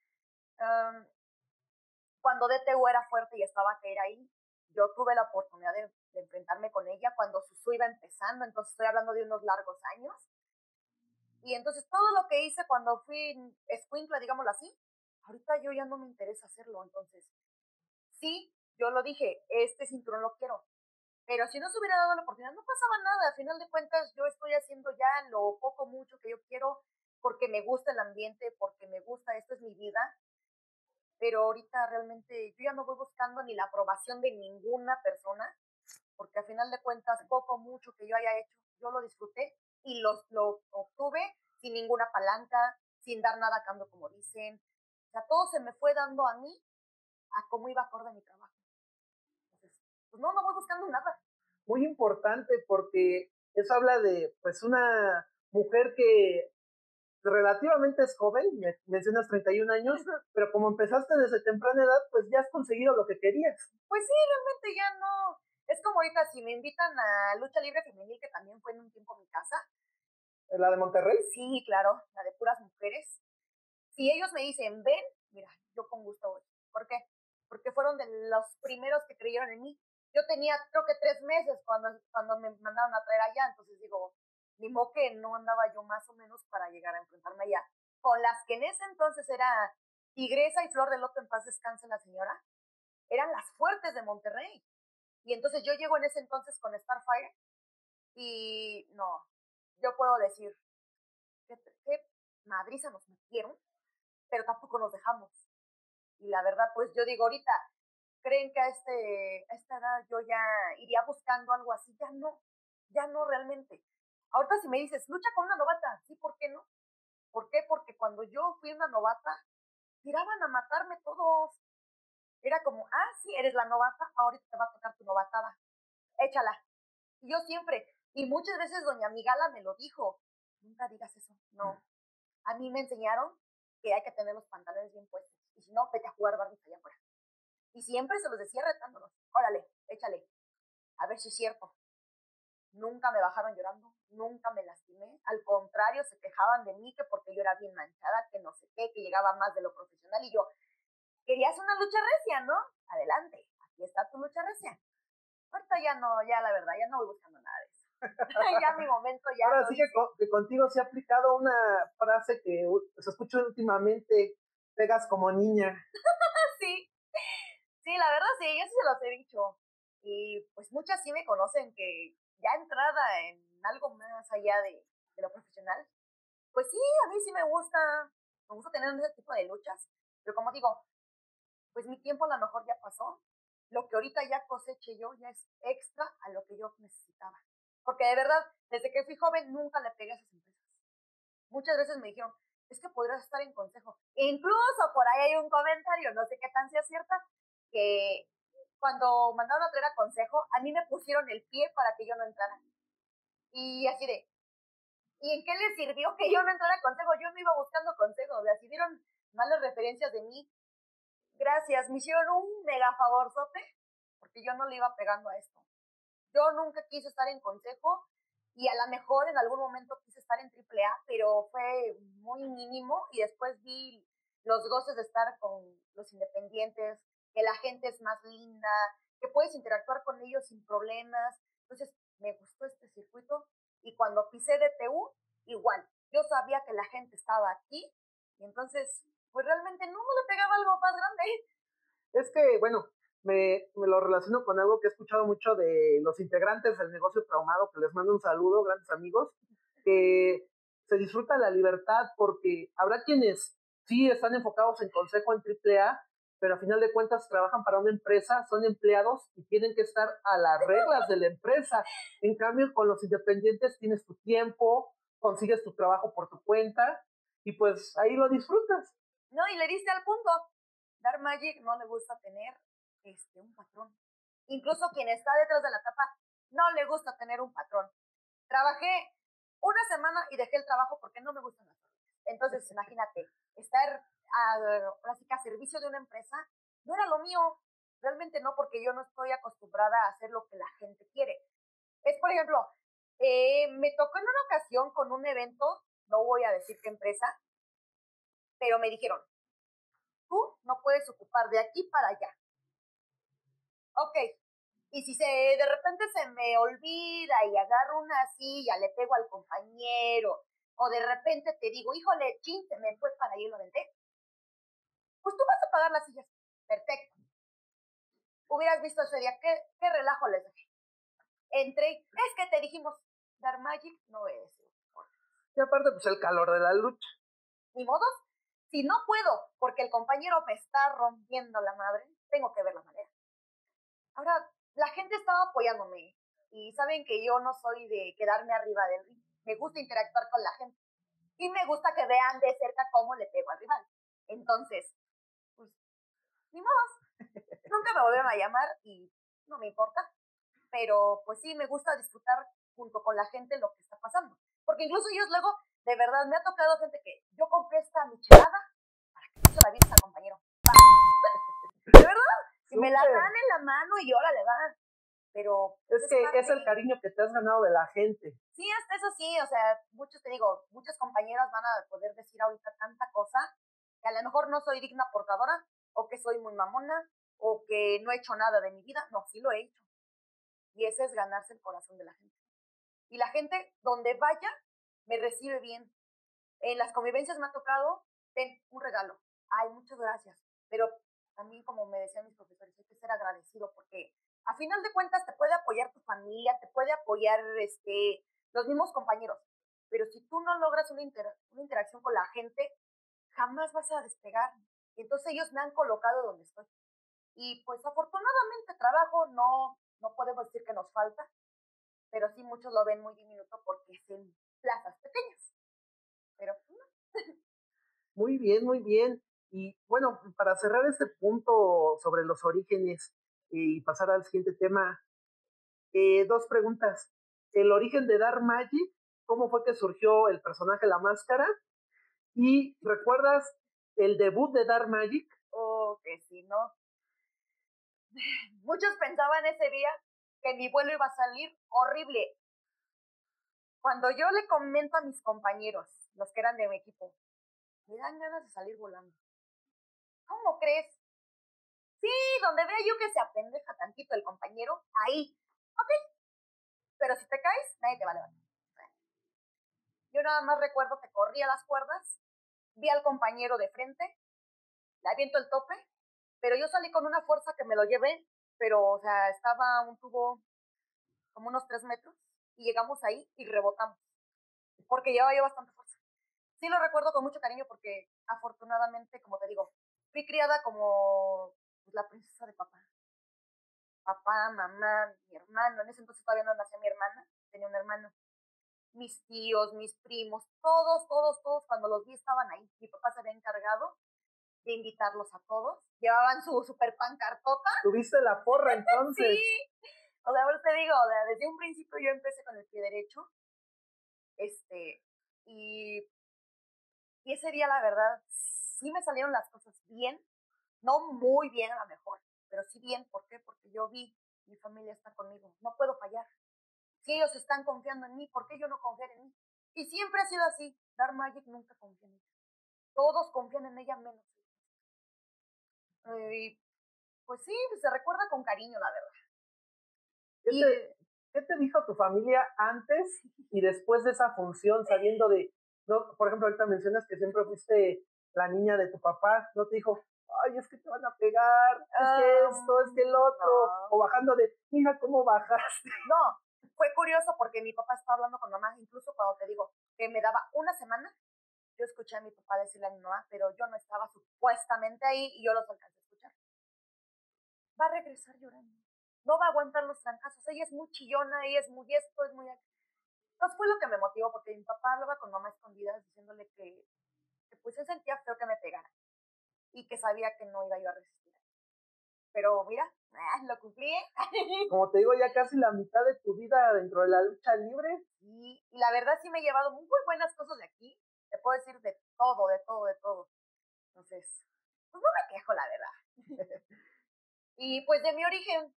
Speaker 1: Cuando DTU era fuerte y estaba Keira ahí, yo tuve la oportunidad de enfrentarme con ella cuando Susu iba empezando, entonces estoy hablando de unos largos años. Y entonces todo lo que hice cuando fui escuincla, digámoslo así, ahorita yo ya no me interesa hacerlo. Entonces, sí, yo lo dije, este cinturón lo quiero. Pero si no se hubiera dado la oportunidad, no pasaba nada. Al final de cuentas, yo estoy haciendo ya lo poco, mucho que yo quiero, porque me gusta el ambiente, porque me gusta, esto es mi vida. Pero ahorita realmente yo ya no voy buscando ni la aprobación de ninguna persona, porque al final de cuentas, poco, mucho que yo haya hecho, yo lo disfruté y lo obtuve sin ninguna palanca, sin dar nada a cambio, como dicen. O sea, todo se me fue dando a mí a cómo iba acorde a mi trabajo. Entonces, pues no voy buscando nada.
Speaker 2: muy importante porque eso habla de pues una mujer que relativamente es joven, mencionas 31 años, pero como empezaste desde temprana edad, pues ya has conseguido lo que querías.
Speaker 1: Pues sí, realmente ya no. Es como ahorita si me invitan a lucha libre femenil, que también fue en un tiempo mi casa.
Speaker 2: ¿La de Monterrey?
Speaker 1: Sí, claro, la de puras mujeres. Si ellos me dicen, ven, mira, yo con gusto voy. ¿Por qué? Porque fueron de los primeros que creyeron en mí. Yo tenía, creo que 3 meses cuando me mandaron a traer allá, entonces digo, ni modo que no andaba yo más o menos para llegar a enfrentarme allá. Con las que en ese entonces era Tigresa y Flor de Loto, en paz descanse la señora, eran las fuertes de Monterrey. Y entonces yo llego en ese entonces con Starfire y no, yo puedo decir, qué madriza nos metieron, pero tampoco nos dejamos. Y la verdad, pues yo digo, ahorita, ¿creen que a esta edad yo ya iría buscando algo así? Ya no realmente. Ahorita si me dices, lucha con una novata, sí, ¿por qué no? ¿Por qué? Porque cuando yo fui una novata, tiraban a matarme todos. Era como, sí, eres la novata, ahorita te va a tocar tu novatada. Échala. Y yo siempre, y muchas veces doña Migala me lo dijo, nunca digas eso, no. A mí me enseñaron que hay que tener los pantalones bien puestos, y si no, vete a jugar Barbies allá afuera. Y siempre se los decía retándolos, órale, échale, a ver si es cierto. Nunca me bajaron llorando, nunca me lastimé, al contrario, se quejaban de mí que porque yo era bien manchada, que no sé qué, que llegaba más de lo profesional, y yo, querías una lucha recia, ¿no? Adelante, aquí está tu lucha recia. Ahorita ya no, ya la verdad, ya no voy buscando nada de eso. Ya mi momento ya.
Speaker 2: Ahora sí que contigo se ha aplicado una frase que se escucha últimamente, pegas como niña.
Speaker 1: Sí, sí, la verdad sí, yo sí se los he dicho. Y pues muchas sí me conocen que ya entrada en algo más allá de lo profesional, pues sí, a mí sí me gusta tener ese tipo de luchas. Pero como digo, pues mi tiempo a lo mejor ya pasó. Lo que ahorita ya coseche yo ya es extra a lo que yo necesitaba. Porque de verdad, desde que fui joven nunca le pegué a esas empresas. Muchas veces me dijeron, es que podrías estar en consejo. E incluso por ahí hay un comentario, no sé qué tan sea cierta, que cuando mandaron a traer a consejo, a mí me pusieron el pie para que yo no entrara. Y así de, ¿y en qué les sirvió que yo no entrara a consejo? Yo me iba buscando consejo, o sea, si dieron malas referencias de mí, gracias, me hicieron un mega favorzote, porque yo no le iba pegando a esto. Yo nunca quise estar en consejo y a lo mejor en algún momento quise estar en AAA, pero fue muy mínimo y después vi los goces de estar con los independientes, que la gente es más linda, que puedes interactuar con ellos sin problemas. Entonces me gustó este circuito y cuando pisé DTU, igual, yo sabía que la gente estaba aquí y entonces pues realmente no le pegaba algo más grande.
Speaker 2: Es que, bueno, me lo relaciono con algo que he escuchado mucho de los integrantes del negocio traumado, que les mando un saludo, grandes amigos, que se disfruta la libertad porque habrá quienes sí están enfocados en consejo en AAA, pero a final de cuentas trabajan para una empresa, son empleados y tienen que estar a las reglas de la empresa. En cambio, con los independientes tienes tu tiempo, consigues tu trabajo por tu cuenta y pues ahí lo disfrutas.
Speaker 1: No, y le diste al punto. Dark Magic no le gusta tener un patrón. Incluso quien está detrás de la tapa no le gusta tener un patrón. Trabajé una semana y dejé el trabajo porque no me gustan las órdenes. Entonces, imagínate, estar así que a servicio de una empresa no era lo mío. Realmente no, porque yo no estoy acostumbrada a hacer lo que la gente quiere. Es, por ejemplo, me tocó en una ocasión con un evento, no voy a decir qué empresa, pero me dijeron, tú no puedes ocupar de aquí para allá. Ok, y si de repente se me olvida y agarro una silla, le pego al compañero, o de repente te digo, híjole, chin, se me fue para ahí y lo aventé, pues tú vas a pagar las sillas. Perfecto. Hubieras visto ese día, qué relajo les dejé. Entré, es que te dijimos, Dark Magic no es.
Speaker 2: Y aparte, pues el calor de la lucha.
Speaker 1: Ni modos, si no puedo, porque el compañero me está rompiendo la madre, tengo que ver la manera. Ahora, la gente estaba apoyándome y saben que yo no soy de quedarme arriba del ring. Me gusta interactuar con la gente y me gusta que vean de cerca cómo le pego al rival. Entonces, pues, ni modos. Nunca me volvieron a llamar y no me importa. pero pues sí, me gusta disfrutar junto con la gente lo que está pasando. Porque incluso ellos luego, de verdad, me ha tocado gente que yo compré esta michelada para que tú se la avientes al compañero. De verdad, y me la dan en la mano y órale, va. Pero
Speaker 2: es que es el cariño que te has ganado de la gente.
Speaker 1: Sí, hasta eso sí, o sea, muchos, te digo, muchas compañeras van a poder decir ahorita tanta cosa, que a lo mejor no soy digna portadora, o que soy muy mamona, o que no he hecho nada de mi vida. No, sí lo he hecho. Y ese es ganarse el corazón de la gente. Y la gente, donde vaya, me recibe bien. En las convivencias me ha tocado, ten un regalo. Ay, muchas gracias. Pero también, como me decían mis profesores, hay que ser agradecido porque a final de cuentas te puede apoyar tu familia, te puede apoyar los mismos compañeros. Pero si tú no logras una interacción con la gente, jamás vas a despegar. Y entonces ellos me han colocado donde estoy. Y pues afortunadamente trabajo, no podemos decir que nos falta, pero sí muchos lo ven muy diminuto porque es en plazas pequeñas. Pero no.
Speaker 2: Muy bien, muy bien. Y bueno, para cerrar este punto sobre los orígenes y pasar al siguiente tema, 2 preguntas. El origen de Dark Magic, ¿cómo fue que surgió el personaje La Máscara? ¿Y recuerdas el debut de Dark Magic?
Speaker 1: Oh, que sí, ¿no? Muchos pensaban ese día que mi vuelo iba a salir horrible. Cuando yo le comento a mis compañeros, los que eran de mi equipo, me dan ganas de salir volando. ¿Cómo crees? Sí, donde vea yo que se apendeja tantito el compañero, ahí. Ok, pero si te caes, nadie te va a levantar. Yo nada más recuerdo que corrí a las cuerdas, vi al compañero de frente, le aviento el tope, pero yo salí con una fuerza que me lo llevé, pero, o sea, estaba un tubo como unos 3 metros, y llegamos ahí y rebotamos, porque llevaba yo bastante fuerza. Sí lo recuerdo con mucho cariño porque, afortunadamente, como te digo, fui criada como pues, la princesa de papá. Papá, mamá, mi hermano, en ese entonces todavía no nacía mi hermana, tenía un hermano. Mis tíos, mis primos, todos, cuando los vi estaban ahí. Mi papá se había encargado de invitarlos a todos. Llevaban su super pancartota.
Speaker 2: ¿Tuviste la porra entonces?
Speaker 1: Sí. O sea, ahora te digo, desde un principio yo empecé con el pie derecho. Y ese día, la verdad, sí me salieron las cosas bien. No muy bien a lo mejor, pero sí bien. ¿Por qué? Porque yo vi, mi familia está conmigo. No puedo fallar. Si ellos están confiando en mí, ¿por qué yo no confiar en mí? Y siempre ha sido así. Dark Magic nunca confía en ella. Todos confían en ella menos. Y pues sí, se recuerda con cariño, la verdad.
Speaker 2: ¿Qué te dijo tu familia antes y después de esa función, sabiendo de, no, por ejemplo, ahorita mencionas que siempre fuiste la niña de tu papá, no te dijo, ay, es que te van a pegar, es que esto, es que el otro, no. O bajando de, mira cómo bajaste?
Speaker 1: No, fue curioso porque mi papá estaba hablando con mamá, incluso cuando te digo que me daba una semana, yo escuché a mi papá decirle a mi mamá, pero yo no estaba supuestamente ahí y yo los alcancé a escuchar. Va a regresar llorando. No va a aguantar los trancazos. Ella es muy chillona, ella es muy esto, es muy... Entonces fue lo que me motivó, porque mi papá hablaba con mamá escondidas diciéndole que pues él sentía feo que me pegara y que sabía que no iba yo a resistir. Pero mira, lo cumplí.
Speaker 2: Como te digo, ya casi la mitad de tu vida dentro de la lucha libre.
Speaker 1: Y la verdad sí me he llevado muy buenas cosas de aquí. Te puedo decir de todo. Entonces, pues no me quejo, la verdad. Y pues de mi origen,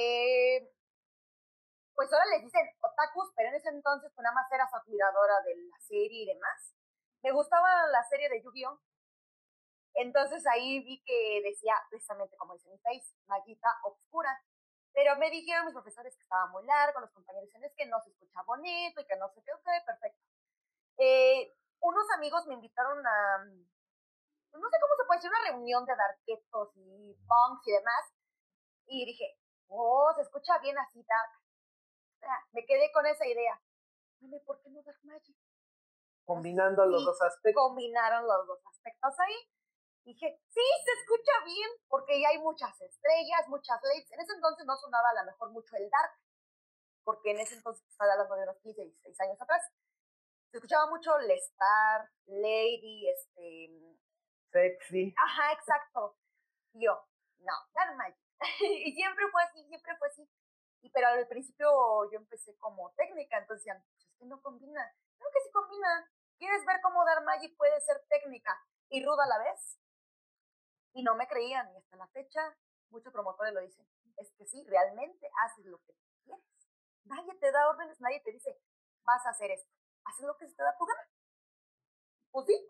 Speaker 1: pues ahora les dicen otakus, pero en ese entonces pues nada más eras admiradora de la serie y demás. Me gustaba la serie de Yu-Gi-Oh! Entonces ahí vi que decía, precisamente como dice mi face, maguita oscura. Pero me dijeron mis profesores que estaba muy largo, los compañeros dicen, es que no se escucha bonito y que no sé qué, ok, perfecto. Unos amigos me invitaron a, no sé cómo se puede decir, una reunión de darketos y punks y demás. Y dije, oh, se escucha bien así dark. Me quedé con esa idea. ¿Por qué no Dark Magic?
Speaker 2: Combinando los dos aspectos.
Speaker 1: Combinaron los dos aspectos ahí. Dije, sí, se escucha bien, porque ya hay muchas estrellas, muchas ladies. En ese entonces no sonaba a lo mejor mucho el dark, porque en ese entonces estaba hablando de unos 15, 16 años atrás. Se escuchaba mucho Lestar, Lady,
Speaker 2: sexy.
Speaker 1: Ajá, exacto. Y yo, no, Dark Magic. Y siempre fue así. Pero al principio yo empecé como técnica, entonces decían, pues es que no combina. Creo que sí combina. ¿Quieres ver cómo Dark Magic puede ser técnica y ruda a la vez? Y no me creían, y hasta la fecha muchos promotores lo dicen. Es que sí, realmente haces lo que quieres. Nadie te da órdenes, nadie te dice, vas a hacer esto. Haces lo que se te da tu gana. Pues sí.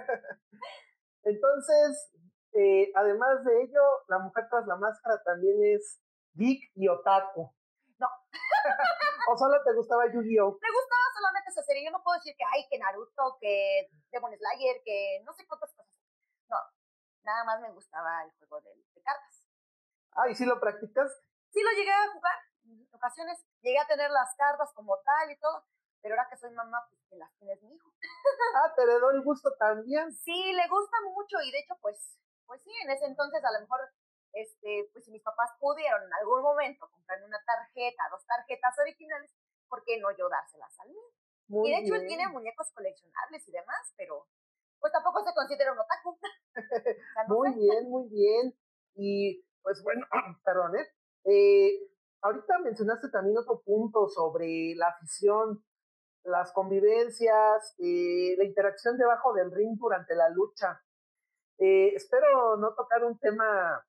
Speaker 2: Entonces, además de ello, la mujer tras la máscara también es geek y otaku.
Speaker 1: No.
Speaker 2: ¿O solo te gustaba Yu-Gi-Oh?
Speaker 1: Me gustaba solamente esa serie. Yo no puedo decir que, ay, que Naruto, que Demon Slayer, que no sé cuántas cosas. No, nada más me gustaba el juego de cartas.
Speaker 2: Ah, ¿y si lo practicas?
Speaker 1: Sí lo llegué a jugar en ocasiones. Llegué a tener las cartas como tal y todo. Pero ahora que soy mamá, pues que las tienes mi hijo.
Speaker 2: Ah, te heredó el gusto también.
Speaker 1: Sí, le gusta mucho y de hecho, pues sí, en ese entonces a lo mejor, pues si mis papás pudieron en algún momento comprarme una tarjeta, 2 tarjetas originales, ¿por qué no yo dárselas al mío?
Speaker 2: Muy
Speaker 1: Y de hecho
Speaker 2: bien.
Speaker 1: él tiene muñecos coleccionables y demás, pero pues tampoco se considera un otaku. O sea, no
Speaker 2: Muy
Speaker 1: sé.
Speaker 2: bien, muy bien. Y pues bueno, perdón, ahorita mencionaste también otro punto sobre la afición, las convivencias, la interacción debajo del ring durante la lucha. Espero no tocar un tema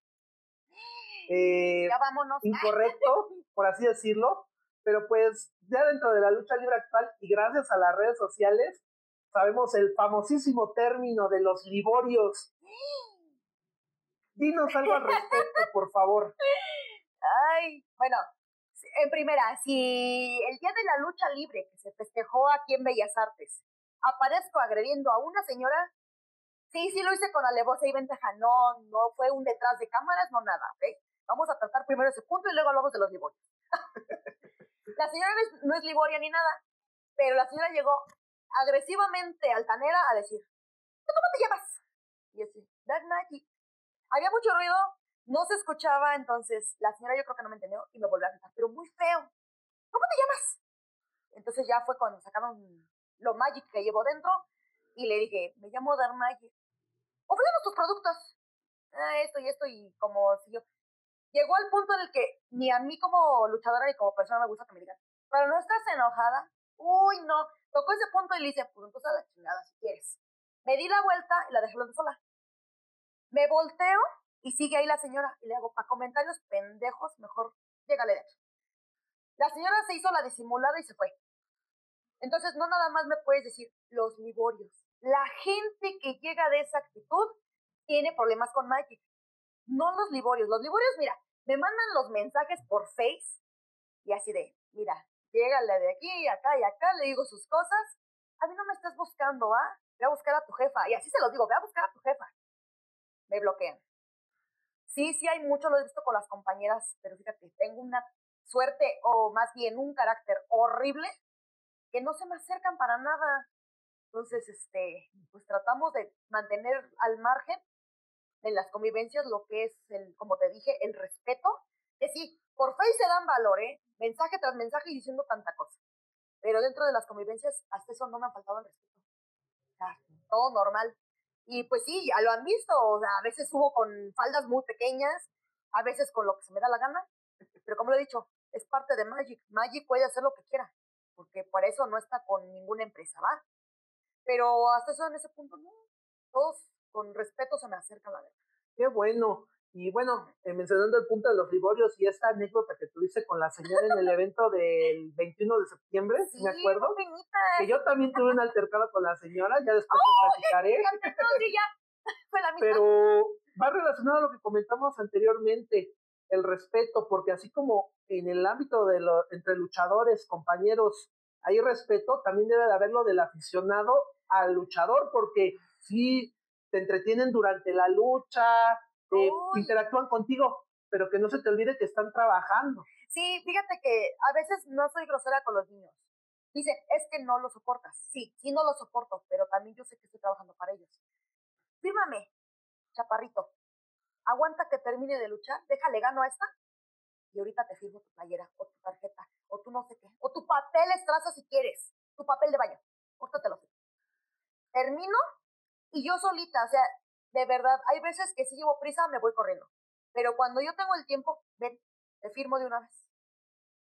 Speaker 1: Ya vámonos.
Speaker 2: incorrecto, por así decirlo, pero pues ya dentro de la lucha libre actual y gracias a las redes sociales, sabemos el famosísimo término de los liborios. Dinos algo al respecto, por favor.
Speaker 1: Ay, bueno, en primera, si el día de la lucha libre que se festejó aquí en Bellas Artes, aparezco agrediendo a una señora, sí lo hice con alevosía y ventaja, no fue un detrás de cámaras, no nada, ¿ok? Vamos a tratar primero ese punto y luego hablamos de los liborios. La señora no es liboria ni nada, pero la señora llegó agresivamente altanera a decir, ¿cómo te llamas? Y así, Dark Magic. Había mucho ruido, no se escuchaba, entonces la señora yo creo que no me entendió y me volvió a gritar, pero muy feo. ¿Cómo te llamas? Entonces ya fue cuando sacaron lo Magic que llevo dentro y le dije, me llamo Dark Magic. Ofrécenos tus productos. Esto y esto y como siguió. Llegó al punto en el que ni a mí como luchadora ni como persona me gusta que me digan, pero no estás enojada. Uy, no. Tocó ese punto y le dije, pues entonces a la chingada si quieres. Me di la vuelta y la dejé hablando sola. Me volteo y sigue ahí la señora y le hago, para comentarios pendejos, mejor llégale de aquí. La señora se hizo la disimulada y se fue. Entonces no nada más me puedes decir los liborios. La gente que llega de esa actitud tiene problemas con Magic. No los liborios. Los liborios, mira, me mandan los mensajes por Face y así de, mira, llégale de aquí y acá, le digo sus cosas. A mí no me estás buscando, ¿ah? Ve a buscar a tu jefa. Y así se los digo, ve a buscar a tu jefa. Me bloquean. Sí hay mucho, lo he visto con las compañeras, pero fíjate, tengo una suerte o más bien un carácter horrible que no se me acercan para nada. Entonces, pues tratamos de mantener al margen en las convivencias lo que es, como te dije, el respeto, que sí, por Face se dan valor, mensaje tras mensaje y diciendo tanta cosa, pero dentro de las convivencias hasta eso no me ha faltado el respeto. O sea, todo normal. Y pues sí, ya lo han visto, o sea, a veces subo con faldas muy pequeñas, a veces con lo que se me da la gana, pero como lo he dicho, es parte de Magic. Magic puede hacer lo que quiera, porque por eso no está con ninguna empresa, ¿va? Pero hasta eso en ese punto, no. Todos con respeto se me acercan, la verdad.
Speaker 2: Qué bueno. Y bueno, mencionando el punto de los liborios y esta anécdota que tuviste con la señora en el evento del 21 de septiembre,
Speaker 1: Sí,
Speaker 2: me acuerdo, que
Speaker 1: penitas.
Speaker 2: yo también tuve un altercado con la señora, ya después te platicaré,
Speaker 1: Sí, ya, fue la misma.
Speaker 2: pero va relacionado a lo que comentamos anteriormente, el respeto, porque así como en el ámbito de entre luchadores, compañeros, hay respeto, también debe de haberlo del aficionado al luchador, porque si te entretienen durante la lucha, interactúan contigo, pero que no se te olvide que están trabajando.
Speaker 1: Sí, fíjate que a veces no soy grosera con los niños. Dicen, es que no lo soportas. Sí no lo soporto, pero también yo sé que estoy trabajando para ellos. Fírmame, chaparrito. Aguanta que termine de luchar, déjale gano a esta y ahorita te firmo tu playera o tu tarjeta o tu no sé qué, o tu papel estraza si quieres, tu papel de baño. Ahorita te lo firmo. Termino y yo solita, o sea, de verdad, hay veces que si llevo prisa me voy corriendo. Pero cuando yo tengo el tiempo, ven, te firmo de una vez.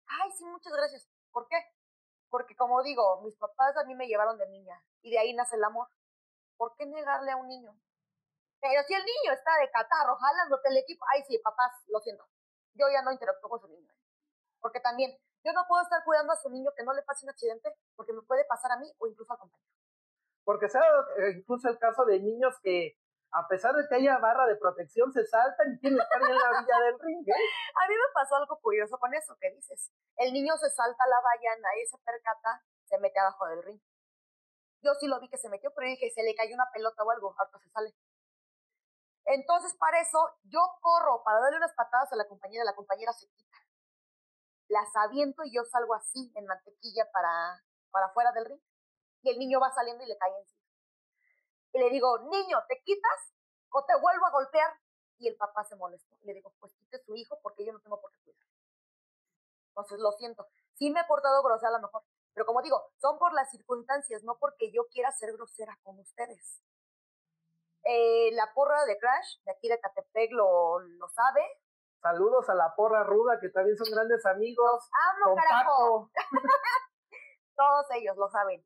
Speaker 1: Ay, sí, muchas gracias. ¿Por qué? Porque como digo, mis papás a mí me llevaron de niña y de ahí nace el amor. ¿Por qué negarle a un niño? Pero si el niño está de catarro jalándote el equipo, ay sí, papás, lo siento. Yo ya no interactúo con su niño. Porque también, yo no puedo estar cuidando a su niño que no le pase un accidente porque me puede pasar a mí o incluso al compañero.
Speaker 2: Porque sea incluso el caso de niños que, a pesar de que haya barra de protección, se saltan y quieren estar en la orilla del ring, ¿eh?
Speaker 1: A mí me pasó algo curioso con eso que dices. El niño se salta la valla, nadie se percata, se mete abajo del ring. Yo sí lo vi que se metió, pero dije, se le cayó una pelota o algo, ahorita se sale. Entonces, para eso, yo corro para darle unas patadas a la compañera se quita. Las aviento y yo salgo así, en mantequilla, para afuera del ring. Y el niño va saliendo y le cae encima. Y le digo, niño, ¿te quitas o te vuelvo a golpear? Y el papá se molestó. Y le digo, pues quite su hijo porque yo no tengo por qué cuidar. Entonces, lo siento. Sí me he portado grosera a lo mejor. Pero como digo, son por las circunstancias, no porque yo quiera ser grosera con ustedes. La porra de Crash, de aquí de Catepec, lo sabe.
Speaker 2: Saludos a la porra ruda, que también son grandes amigos.
Speaker 1: Los amo, carajo. Todos ellos lo saben.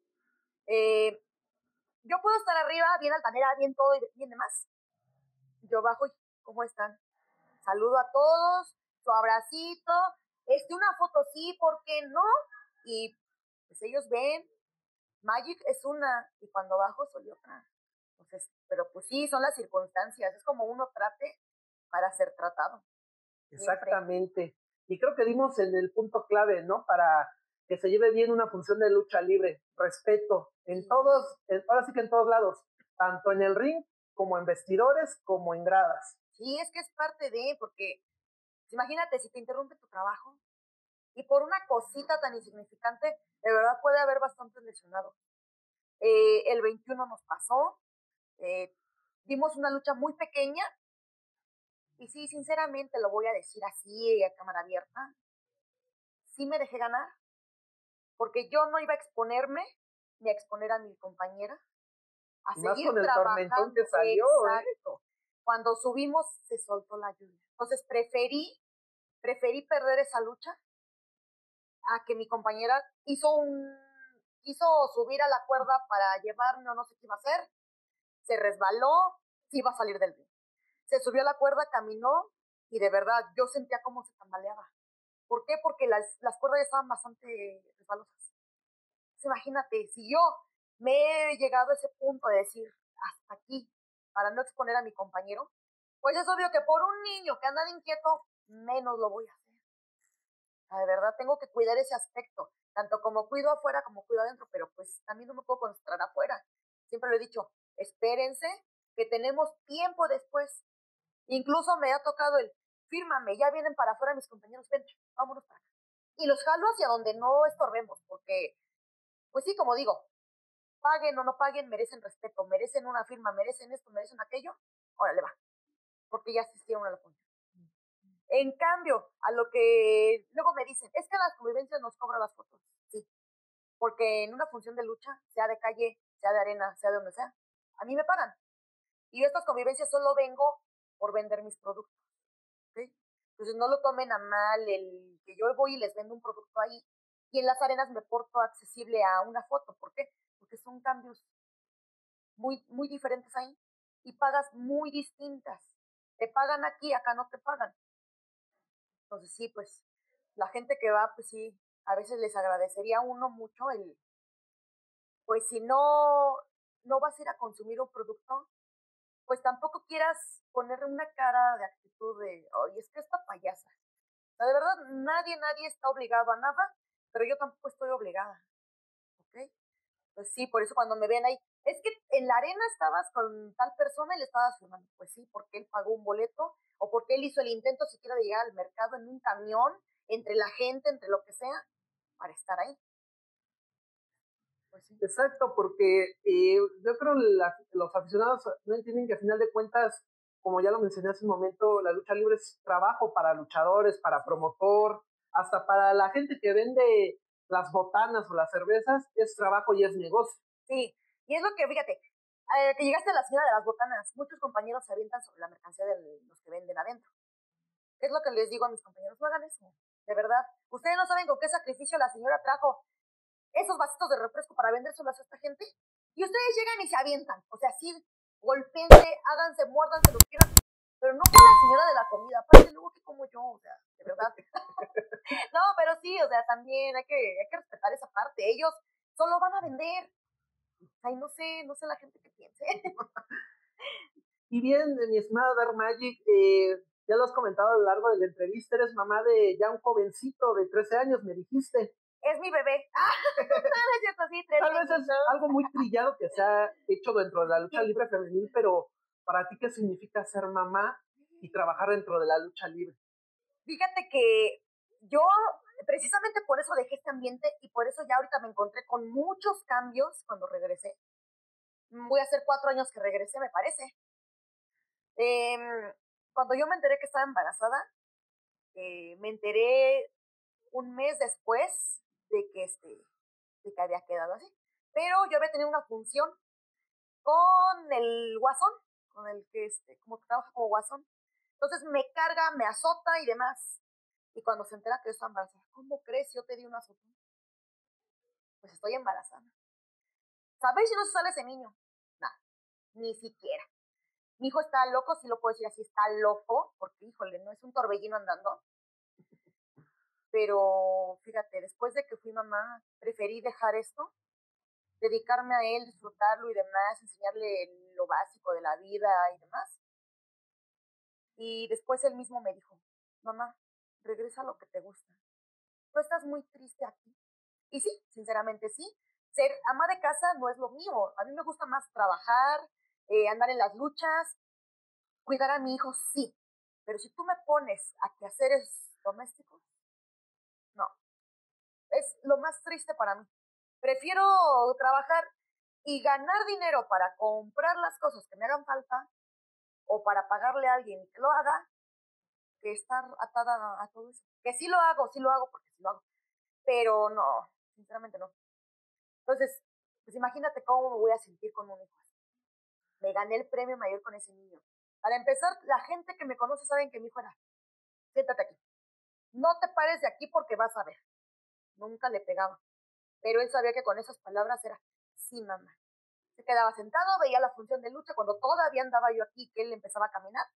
Speaker 1: Yo puedo estar arriba, bien altanera, bien todo y bien demás. Yo bajo y, ¿cómo están? Saludo a todos, su abracito, una foto sí, ¿por qué no? Y pues ellos ven, Magic es una, y cuando bajo soy otra. Entonces, pero pues sí, son las circunstancias, es como uno trate para ser tratado.
Speaker 2: Exactamente. Y creo que dimos en el punto clave, ¿no? Para que se lleve bien una función de lucha libre, respeto, en todos, ahora sí que en todos lados, tanto en el ring, como en vestidores, como en gradas.
Speaker 1: Sí, es que es parte de, porque imagínate si te interrumpe tu trabajo y por una cosita tan insignificante, de verdad puede haber bastantes lesionados. El 21 nos pasó, dimos una lucha muy pequeña y sí, sinceramente lo voy a decir así a cámara abierta, sí me dejé ganar porque yo no iba a exponerme ni a exponer a mi compañera a
Speaker 2: Más
Speaker 1: seguir
Speaker 2: con el
Speaker 1: trabajando.
Speaker 2: tormentón que salió,
Speaker 1: exacto. Cuando subimos se soltó la lluvia. Entonces preferí perder esa lucha a que mi compañera quiso subir a la cuerda para llevarme o no sé qué iba a hacer, se resbaló, se iba a salir del ring. Se subió a la cuerda, caminó y de verdad yo sentía cómo se tambaleaba. ¿Por qué? Porque las cuerdas ya estaban bastante resbalosas. Entonces, imagínate, si yo me he llegado a ese punto de decir hasta aquí para no exponer a mi compañero, pues es obvio que por un niño que anda de inquieto, menos lo voy a hacer. De verdad tengo que cuidar ese aspecto, tanto como cuido afuera como cuido adentro, pero pues también no me puedo concentrar afuera. Siempre lo he dicho, espérense, que tenemos tiempo después. Incluso me ha tocado fírmame, ya vienen para afuera mis compañeros, ven, vámonos para acá. Y los jalo hacia donde no estorbemos, porque, pues sí, como digo, paguen o no paguen, merecen respeto, merecen una firma, merecen esto, merecen aquello, órale va, porque ya asistieron a la función. En cambio, a lo que luego me dicen, es que las convivencias nos cobran las fotos. Sí, porque en una función de lucha, sea de calle, sea de arena, sea de donde sea, a mí me pagan. Y de estas convivencias solo vengo por vender mis productos. ¿Sí? Entonces no lo tomen a mal el que yo voy y les vendo un producto ahí y en las arenas me porto accesible a una foto. ¿Por qué? Porque son cambios muy, muy diferentes ahí y pagas muy distintas. Te pagan aquí, acá no te pagan. Entonces sí, pues la gente que va, pues sí, a veces les agradecería a uno mucho pues si no vas a ir a consumir un producto, pues tampoco quieras ponerle una cara de actitud de, oye, es que esta payasa. O sea, de verdad, nadie está obligado a nada, pero yo tampoco estoy obligada, ¿ok? Pues sí, por eso cuando me ven ahí, es que en la arena estabas con tal persona y le estabas filmando. Pues sí, porque él pagó un boleto o porque él hizo el intento siquiera de llegar al mercado en un camión, entre la gente, entre lo que sea, para estar ahí.
Speaker 2: Pues sí. Exacto, porque yo creo los aficionados no entienden que al final de cuentas, como ya lo mencioné hace un momento, la lucha libre es trabajo para luchadores, para promotor, hasta para la gente que vende las botanas o las cervezas, es trabajo y es negocio.
Speaker 1: Sí, y es lo que, fíjate, que llegaste a la señora de las botanas, muchos compañeros se avientan sobre la mercancía de los que venden adentro. ¿Qué es lo que les digo a mis compañeros? No hagan eso. de verdad. Ustedes no saben con qué sacrificio la señora trajo esos vasitos de refresco para vendérselos a esta gente. Y ustedes llegan y se avientan. O sea, sí, golpense, háganse, muérdanse lo que quieran, pero no con la señora de la comida. Aparte, luego que como yo, o sea, de verdad. No, pero sí, o sea, también hay que respetar esa parte. Ellos solo van a vender. Ay, no sé la gente que piense.
Speaker 2: Y bien, mi estimada Dark Magic, ya lo has comentado a lo largo de la entrevista, eres mamá de ya un jovencito de 13 años, me dijiste.
Speaker 1: Es mi bebé. No es cierto, sí, 13
Speaker 2: Tal vez es algo muy trillado que se ha hecho dentro de la lucha libre femenil, pero para ti, ¿qué significa ser mamá y trabajar dentro de la lucha libre?
Speaker 1: Fíjate que yo precisamente por eso dejé este ambiente y por eso ya ahorita me encontré con muchos cambios cuando regresé. Voy a hacer 4 años que regresé, me parece. Cuando yo me enteré que estaba embarazada, me enteré un mes después de que había quedado así. Pero yo había tenido una función con el Guasón, con el que como que trabaja como Guasón. Entonces me carga, me azota y demás. Y cuando se entera que yo estaba embarazada, ¿cómo crees? Yo te di un azotón. Pues estoy embarazada. ¿Sabéis si no se sale ese niño? Nada, ni siquiera. Mi hijo está loco, sí lo puedo decir así, está loco, porque híjole, no es un torbellino andando. Pero fíjate, después de que fui mamá, preferí dejar esto, dedicarme a él, disfrutarlo y demás, enseñarle lo básico de la vida y demás. Y después él mismo me dijo, mamá, regresa a lo que te gusta. Tú estás muy triste aquí. Y sí, sinceramente sí. Ser ama de casa no es lo mío. A mí me gusta más trabajar, andar en las luchas, cuidar a mi hijo, sí. Pero si tú me pones a quehaceres domésticos, no. Es lo más triste para mí. Prefiero trabajar y ganar dinero para comprar las cosas que me hagan falta o para pagarle a alguien que lo haga, que estar atada a todo eso. Que sí lo hago porque sí lo hago. Pero no, sinceramente no. Entonces, pues imagínate cómo me voy a sentir con un hijo así. Me gané el premio mayor con ese niño. Para empezar, la gente que me conoce saben que mi hijo era, siéntate aquí. No te pares de aquí porque vas a ver. Nunca le pegaba. Pero él sabía que con esas palabras era, sí, mamá. Se quedaba sentado, veía la función de lucha cuando todavía andaba yo aquí, que él empezaba a caminar.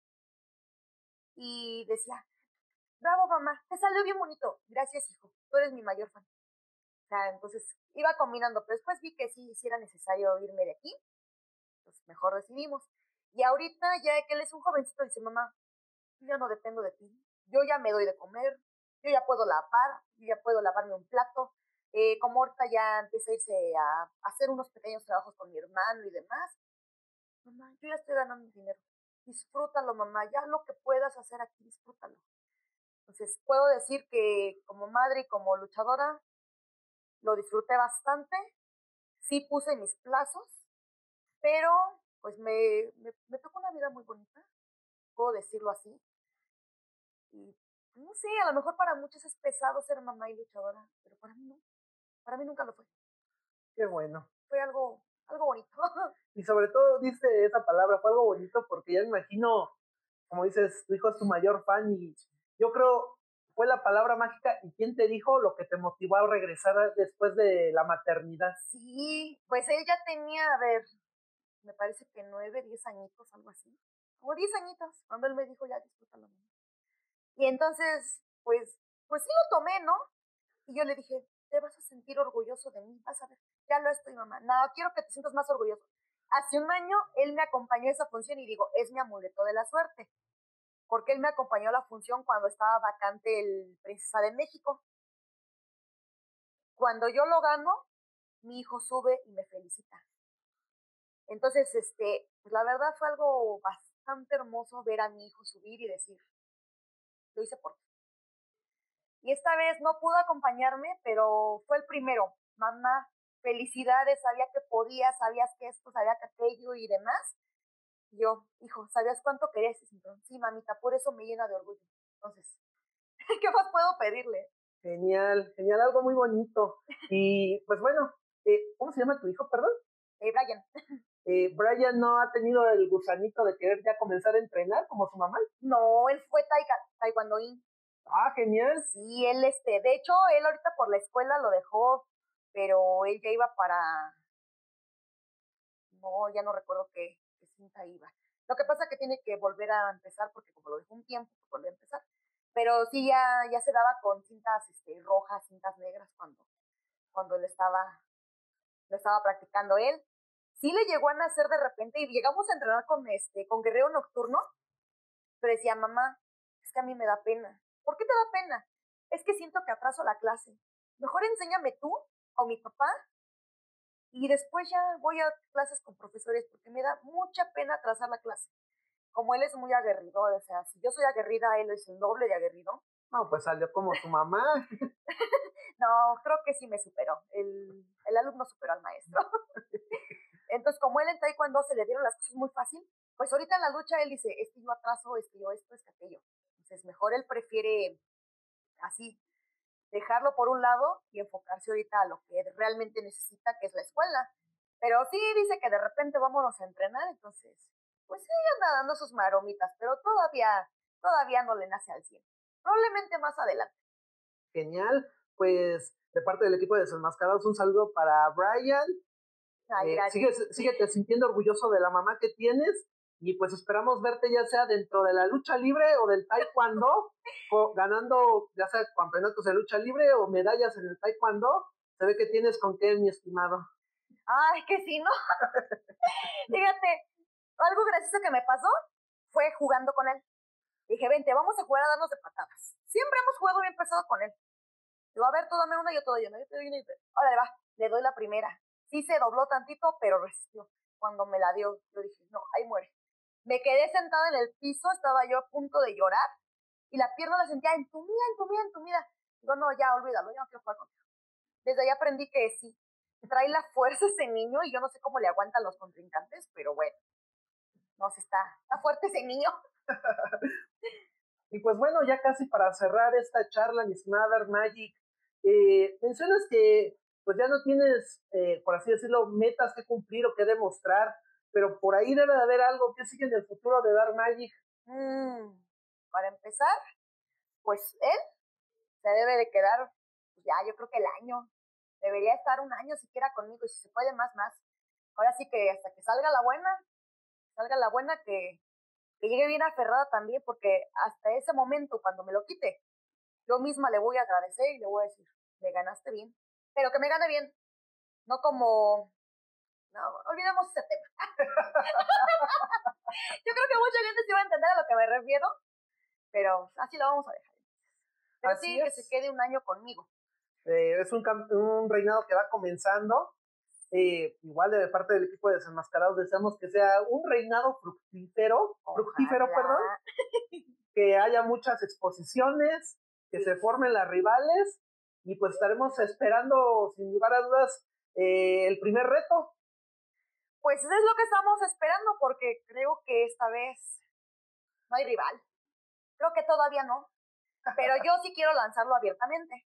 Speaker 1: Y decía, bravo, mamá, te salió bien bonito. Gracias, hijo. Tú eres mi mayor fan. O sea, entonces iba combinando, pero después vi que sí era necesario irme de aquí. Pues mejor decidimos. Y ahorita ya que él es un jovencito, dice, mamá, yo ya no dependo de ti. Yo ya me doy de comer, yo ya puedo lavar, yo ya puedo lavarme un plato. Como ahorita ya empieza a irse a hacer unos pequeños trabajos con mi hermano y demás. Mamá, yo ya estoy ganando dinero. Disfrútalo, mamá. Ya lo que puedas hacer aquí, disfrútalo. Entonces, puedo decir que como madre y como luchadora, lo disfruté bastante. Sí puse mis plazos, pero pues me tocó una vida muy bonita, puedo decirlo así. Y no sé, a lo mejor para muchos es pesado ser mamá y luchadora, pero para mí no. Para mí nunca lo fue.
Speaker 2: Qué bueno.
Speaker 1: Fue algo bonito.
Speaker 2: Y sobre todo dice esa palabra, fue algo bonito porque ya me imagino, como dices, tu hijo es tu mayor fan y yo creo fue la palabra mágica. ¿Y quién te dijo lo que te motivó a regresar después de la maternidad?
Speaker 1: Sí, pues él ya tenía, a ver, me parece que 9, 10 añitos, algo así. Como 10 añitos, cuando él me dijo, ya disfrútalo. Y entonces, pues sí lo tomé, ¿no? Y yo le dije, te vas a sentir orgulloso de mí, vas a ver, ya lo estoy, mamá. No, quiero que te sientas más orgulloso. Hace un año él me acompañó a esa función y digo, es mi amuleto de la suerte, porque él me acompañó a la función cuando estaba vacante el Princesa de México. Cuando yo lo gano, mi hijo sube y me felicita. Entonces, pues la verdad fue algo bastante hermoso ver a mi hijo subir y decir, lo hice por ti. Y esta vez no pudo acompañarme, pero fue el primero. Mamá, felicidades, sabía que podías, sabías que esto, sabía que aquello y demás. Yo, hijo, ¿sabías cuánto querías? Entonces, sí, mamita, por eso me llena de orgullo. Entonces, ¿qué más puedo pedirle?
Speaker 2: Genial, genial, algo muy bonito. Y pues bueno, ¿cómo se llama tu hijo, perdón?
Speaker 1: Brian.
Speaker 2: Brian no ha tenido el gusanito de querer ya comenzar a entrenar como su mamá.
Speaker 1: No, él fue taekwondoín.
Speaker 2: Ah, genial.
Speaker 1: Sí, él, de hecho, él ahorita por la escuela lo dejó, pero él ya iba para, no, ya no recuerdo qué cinta iba. Lo que pasa es que tiene que volver a empezar, porque como lo dejó un tiempo, pues volvió a empezar. Pero sí, ya se daba con cintas rojas, cintas negras cuando lo estaba practicando él. Sí le llegó a nacer de repente y llegamos a entrenar con Guerrero Nocturno, pero decía, mamá, es que a mí me da pena. ¿Por qué te da pena? Es que siento que atraso la clase. Mejor enséñame tú o mi papá y después ya voy a clases con profesores porque me da mucha pena atrasar la clase. Como él es muy aguerrido, o sea, si yo soy aguerrida, él es el doble de aguerrido.
Speaker 2: No, pues salió como tu mamá.
Speaker 1: No, creo que sí me superó. El alumno superó al maestro. Entonces, como él en taekwondo se le dieron las cosas muy fácil, pues ahorita en la lucha él dice, es que yo atraso, es que yo esto, es que aquello. Entonces, mejor él prefiere así, dejarlo por un lado y enfocarse ahorita a lo que realmente necesita, que es la escuela. Pero sí dice que de repente vámonos a entrenar, entonces, pues sí anda dando sus maromitas, pero todavía no le nace al 100. Probablemente más adelante.
Speaker 2: Genial. Pues de parte del equipo de Desenmascarados, un saludo para Brian.
Speaker 1: Ay, gracias.
Speaker 2: Síguete sintiendo orgulloso de la mamá que tienes y pues esperamos verte ya sea dentro de la lucha libre o del taekwondo, ganando ya sea campeonatos de lucha libre o medallas en el taekwondo. Se ve que tienes con qué, mi estimado.
Speaker 1: Ay, que sí, ¿no? Fíjate, algo gracioso que me pasó fue jugando con él. Dije, vente, vamos a jugar a darnos de patadas. Siempre hemos jugado bien pesado con él. Digo, a ver, tú dame una, yo te doy una, yo te doy una. Órale, va, le doy la primera. Sí se dobló tantito, pero resistió. Cuando me la dio, yo dije, no, ahí muere. Me quedé sentada en el piso, estaba yo a punto de llorar, y la pierna la sentía entumida, entumida, entumida. Digo, no, ya, olvídalo, yo no quiero jugar contigo. Desde ahí aprendí que sí, trae la fuerza ese niño, y yo no sé cómo le aguantan los contrincantes, pero bueno, no sé, está fuerte ese niño.
Speaker 2: Y pues bueno, ya casi para cerrar esta charla, mi estimada Dark Magic, mencionas que pues ya no tienes, por así decirlo, metas que cumplir o que demostrar, pero por ahí debe de haber algo que sigue en el futuro de Dark Magic.
Speaker 1: Para empezar, pues él se debe de quedar, pues ya, yo creo que el año. Debería estar un año siquiera conmigo, y si se puede más. Ahora sí que hasta que salga la buena, que llegue bien aferrada también, porque hasta ese momento, cuando me lo quite, yo misma le voy a agradecer y le voy a decir, me ganaste bien, pero que me gane bien, no como, no, olvidemos ese tema. Yo creo que mucha gente sí va a entender a lo que me refiero, pero así lo vamos a dejar. Pero así sí, que se quede un año conmigo.
Speaker 2: Es un reinado que va comenzando. Igual de parte del equipo de Desenmascarados deseamos que sea un reinado fructífero, perdón, que haya muchas exposiciones, que se formen las rivales y pues estaremos esperando sin lugar a dudas el primer reto.
Speaker 1: Pues eso es lo que estamos esperando, porque creo que esta vez no hay rival. Creo que todavía no, pero yo sí quiero lanzarlo abiertamente.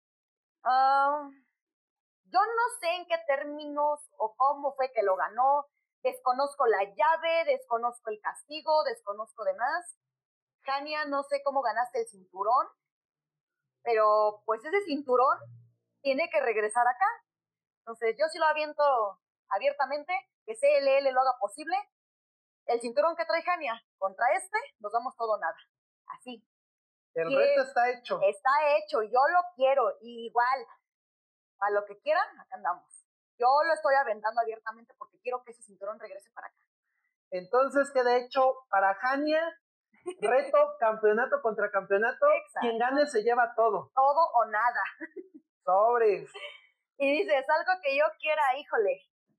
Speaker 1: Yo no sé en qué términos o cómo fue que lo ganó. Desconozco la llave, desconozco el castigo, desconozco demás. Jania, no sé cómo ganaste el cinturón, pero pues ese cinturón tiene que regresar acá. Entonces yo sí lo aviento abiertamente, que CLL lo haga posible. El cinturón que trae Jania contra nos vamos todo o nada. Así.
Speaker 2: El reto está hecho.
Speaker 1: Está hecho, yo lo quiero. Y igual, a lo que quieran, acá andamos. Yo lo estoy aventando abiertamente porque quiero que ese cinturón regrese para acá.
Speaker 2: Entonces queda hecho para Jania, reto, campeonato contra campeonato. Exacto. Quien gane se lleva todo.
Speaker 1: Todo o nada.
Speaker 2: Sobres.
Speaker 1: Y dices, algo que yo quiera, híjole.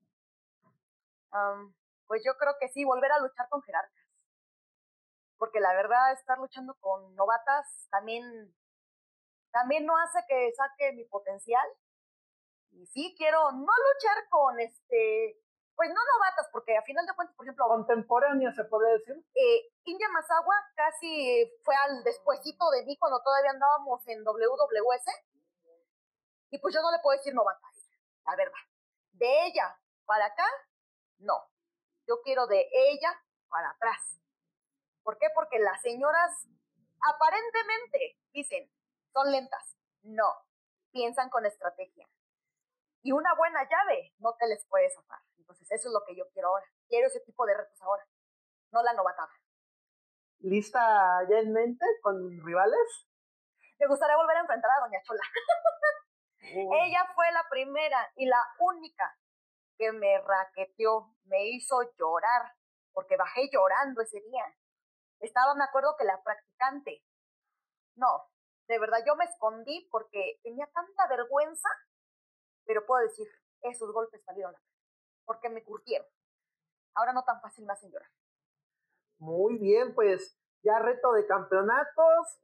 Speaker 1: Pues yo creo que sí, volver a luchar con jerarcas. Porque la verdad, estar luchando con novatas también no hace que saque mi potencial. Y sí quiero no luchar con pues no novatas, porque a final de cuentas, por ejemplo,
Speaker 2: contemporánea se podría decir.
Speaker 1: India Masawa casi fue al despuesito de mí cuando todavía andábamos en WWS, y pues yo no le puedo decir novata, la verdad. De ella para acá, no. Yo quiero de ella para atrás. ¿Por qué? Porque las señoras aparentemente, dicen, son lentas. No, piensan con estrategia. Y una buena llave no te les puede zafar. Entonces eso es lo que yo quiero ahora. Quiero ese tipo de retos ahora, no la novatada.
Speaker 2: ¿Lista ya en mente con rivales?
Speaker 1: Me gustaría volver a enfrentar a Doña Chola. Ella fue la primera y la única que me raqueteó, me hizo llorar, porque bajé llorando ese día. Me acuerdo que la practicante, no, de verdad yo me escondí porque tenía tanta vergüenza, pero puedo decir, esos golpes valieron la pena, porque me curtieron. Ahora no tan fácil me hacen llorar.
Speaker 2: Muy bien, pues ya reto de campeonatos,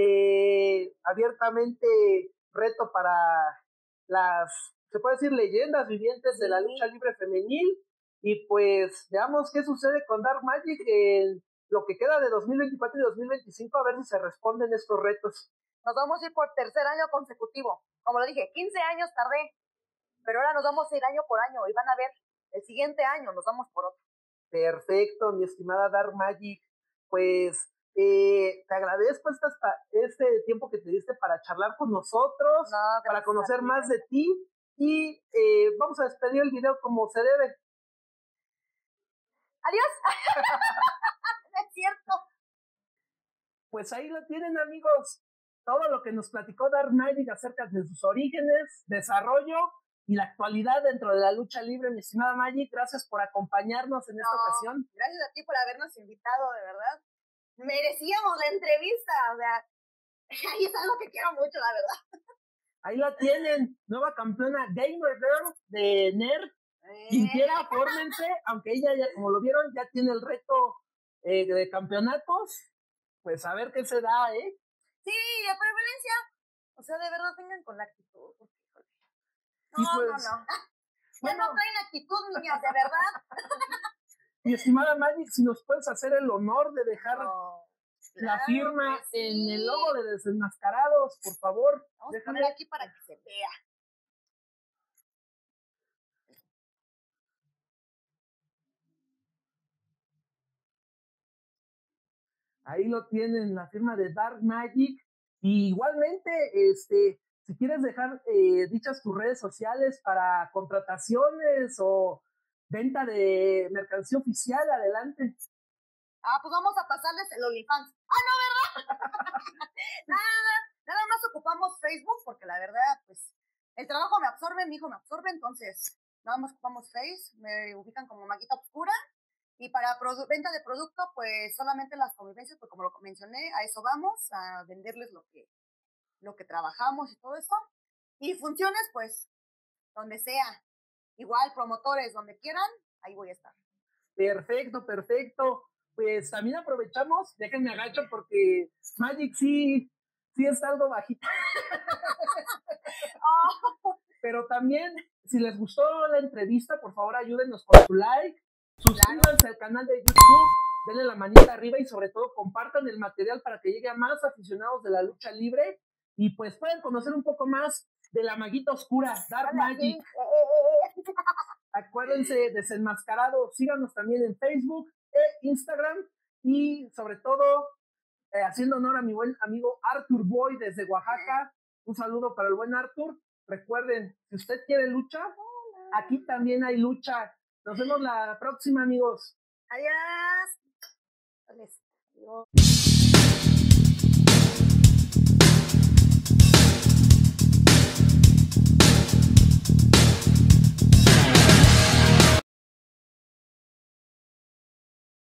Speaker 2: abiertamente reto para las, se puede decir, leyendas vivientes de la lucha libre femenil, y pues veamos qué sucede con Dark Magic en lo que queda de 2024 y 2025, a ver si se responden estos retos.
Speaker 1: Nos vamos a ir por tercer año consecutivo. Como lo dije, 15 años tardé, pero ahora nos vamos a ir año por año y van a ver, el siguiente año nos vamos por otro.
Speaker 2: Perfecto, mi estimada Dark Magic. Pues te agradezco este tiempo que te diste para charlar con nosotros, para conocer más de ti, y vamos a despedir el video como se debe.
Speaker 1: ¡Adiós! No es cierto.
Speaker 2: Pues ahí lo tienen, amigos. Todo lo que nos platicó Dark Magic acerca de sus orígenes, desarrollo y la actualidad dentro de la lucha libre. Mi estimada Magic, gracias por acompañarnos en esta ocasión.
Speaker 1: Gracias a ti por habernos invitado, de verdad. Merecíamos la entrevista, o sea, ahí es algo que quiero mucho, la verdad.
Speaker 2: Ahí la tienen, nueva campeona Gamer Girl de NERD. Quien quiera, fórmense, aunque ella ya, como lo vieron, ya tiene el reto de campeonatos. Pues a ver qué se da, ¿eh?
Speaker 1: Sí, de preferencia, o sea, de verdad tengan con la actitud.
Speaker 2: No, pues,
Speaker 1: no. Ya no traen actitud, niñas, de verdad.
Speaker 2: Mi estimada Magic, si nos puedes hacer el honor de dejar la firma en el logo de Desenmascarados, por favor.
Speaker 1: Vamos a poner aquí para que se vea.
Speaker 2: Ahí lo tienen, la firma de Dark Magic. Y igualmente, si quieres dejar dichas tus redes sociales para contrataciones o venta de mercancía oficial, adelante.
Speaker 1: Pues vamos a pasarles el OnlyFans. No, ¿verdad? nada más ocupamos Facebook, porque la verdad, pues, el trabajo me absorbe, mi hijo me absorbe, entonces, nada más ocupamos Facebook, me ubican como Maguita Oscura. Y para venta de producto, pues solamente las convivencias, pues como lo mencioné, a eso vamos, a venderles lo que trabajamos y todo eso. Y funciones, pues, donde sea. Igual, promotores, donde quieran, ahí voy a estar.
Speaker 2: Perfecto. Pues también aprovechamos, déjenme agacho porque Magic sí está algo bajita. Pero también, si les gustó la entrevista, por favor ayúdenos con su like. Suscríbanse al canal de YouTube, denle la manita arriba y sobre todo compartan el material para que llegue a más aficionados de la lucha libre y pues puedan conocer un poco más de la Maguita Oscura, Dark Magic. Acuérdense, Desenmascarado, síganos también en Facebook e Instagram y sobre todo haciendo honor a mi buen amigo Arthur Boy desde Oaxaca. Un saludo para el buen Arthur. Recuerden, si usted quiere lucha, aquí también hay lucha. Nos vemos la próxima, amigos.
Speaker 1: Adiós.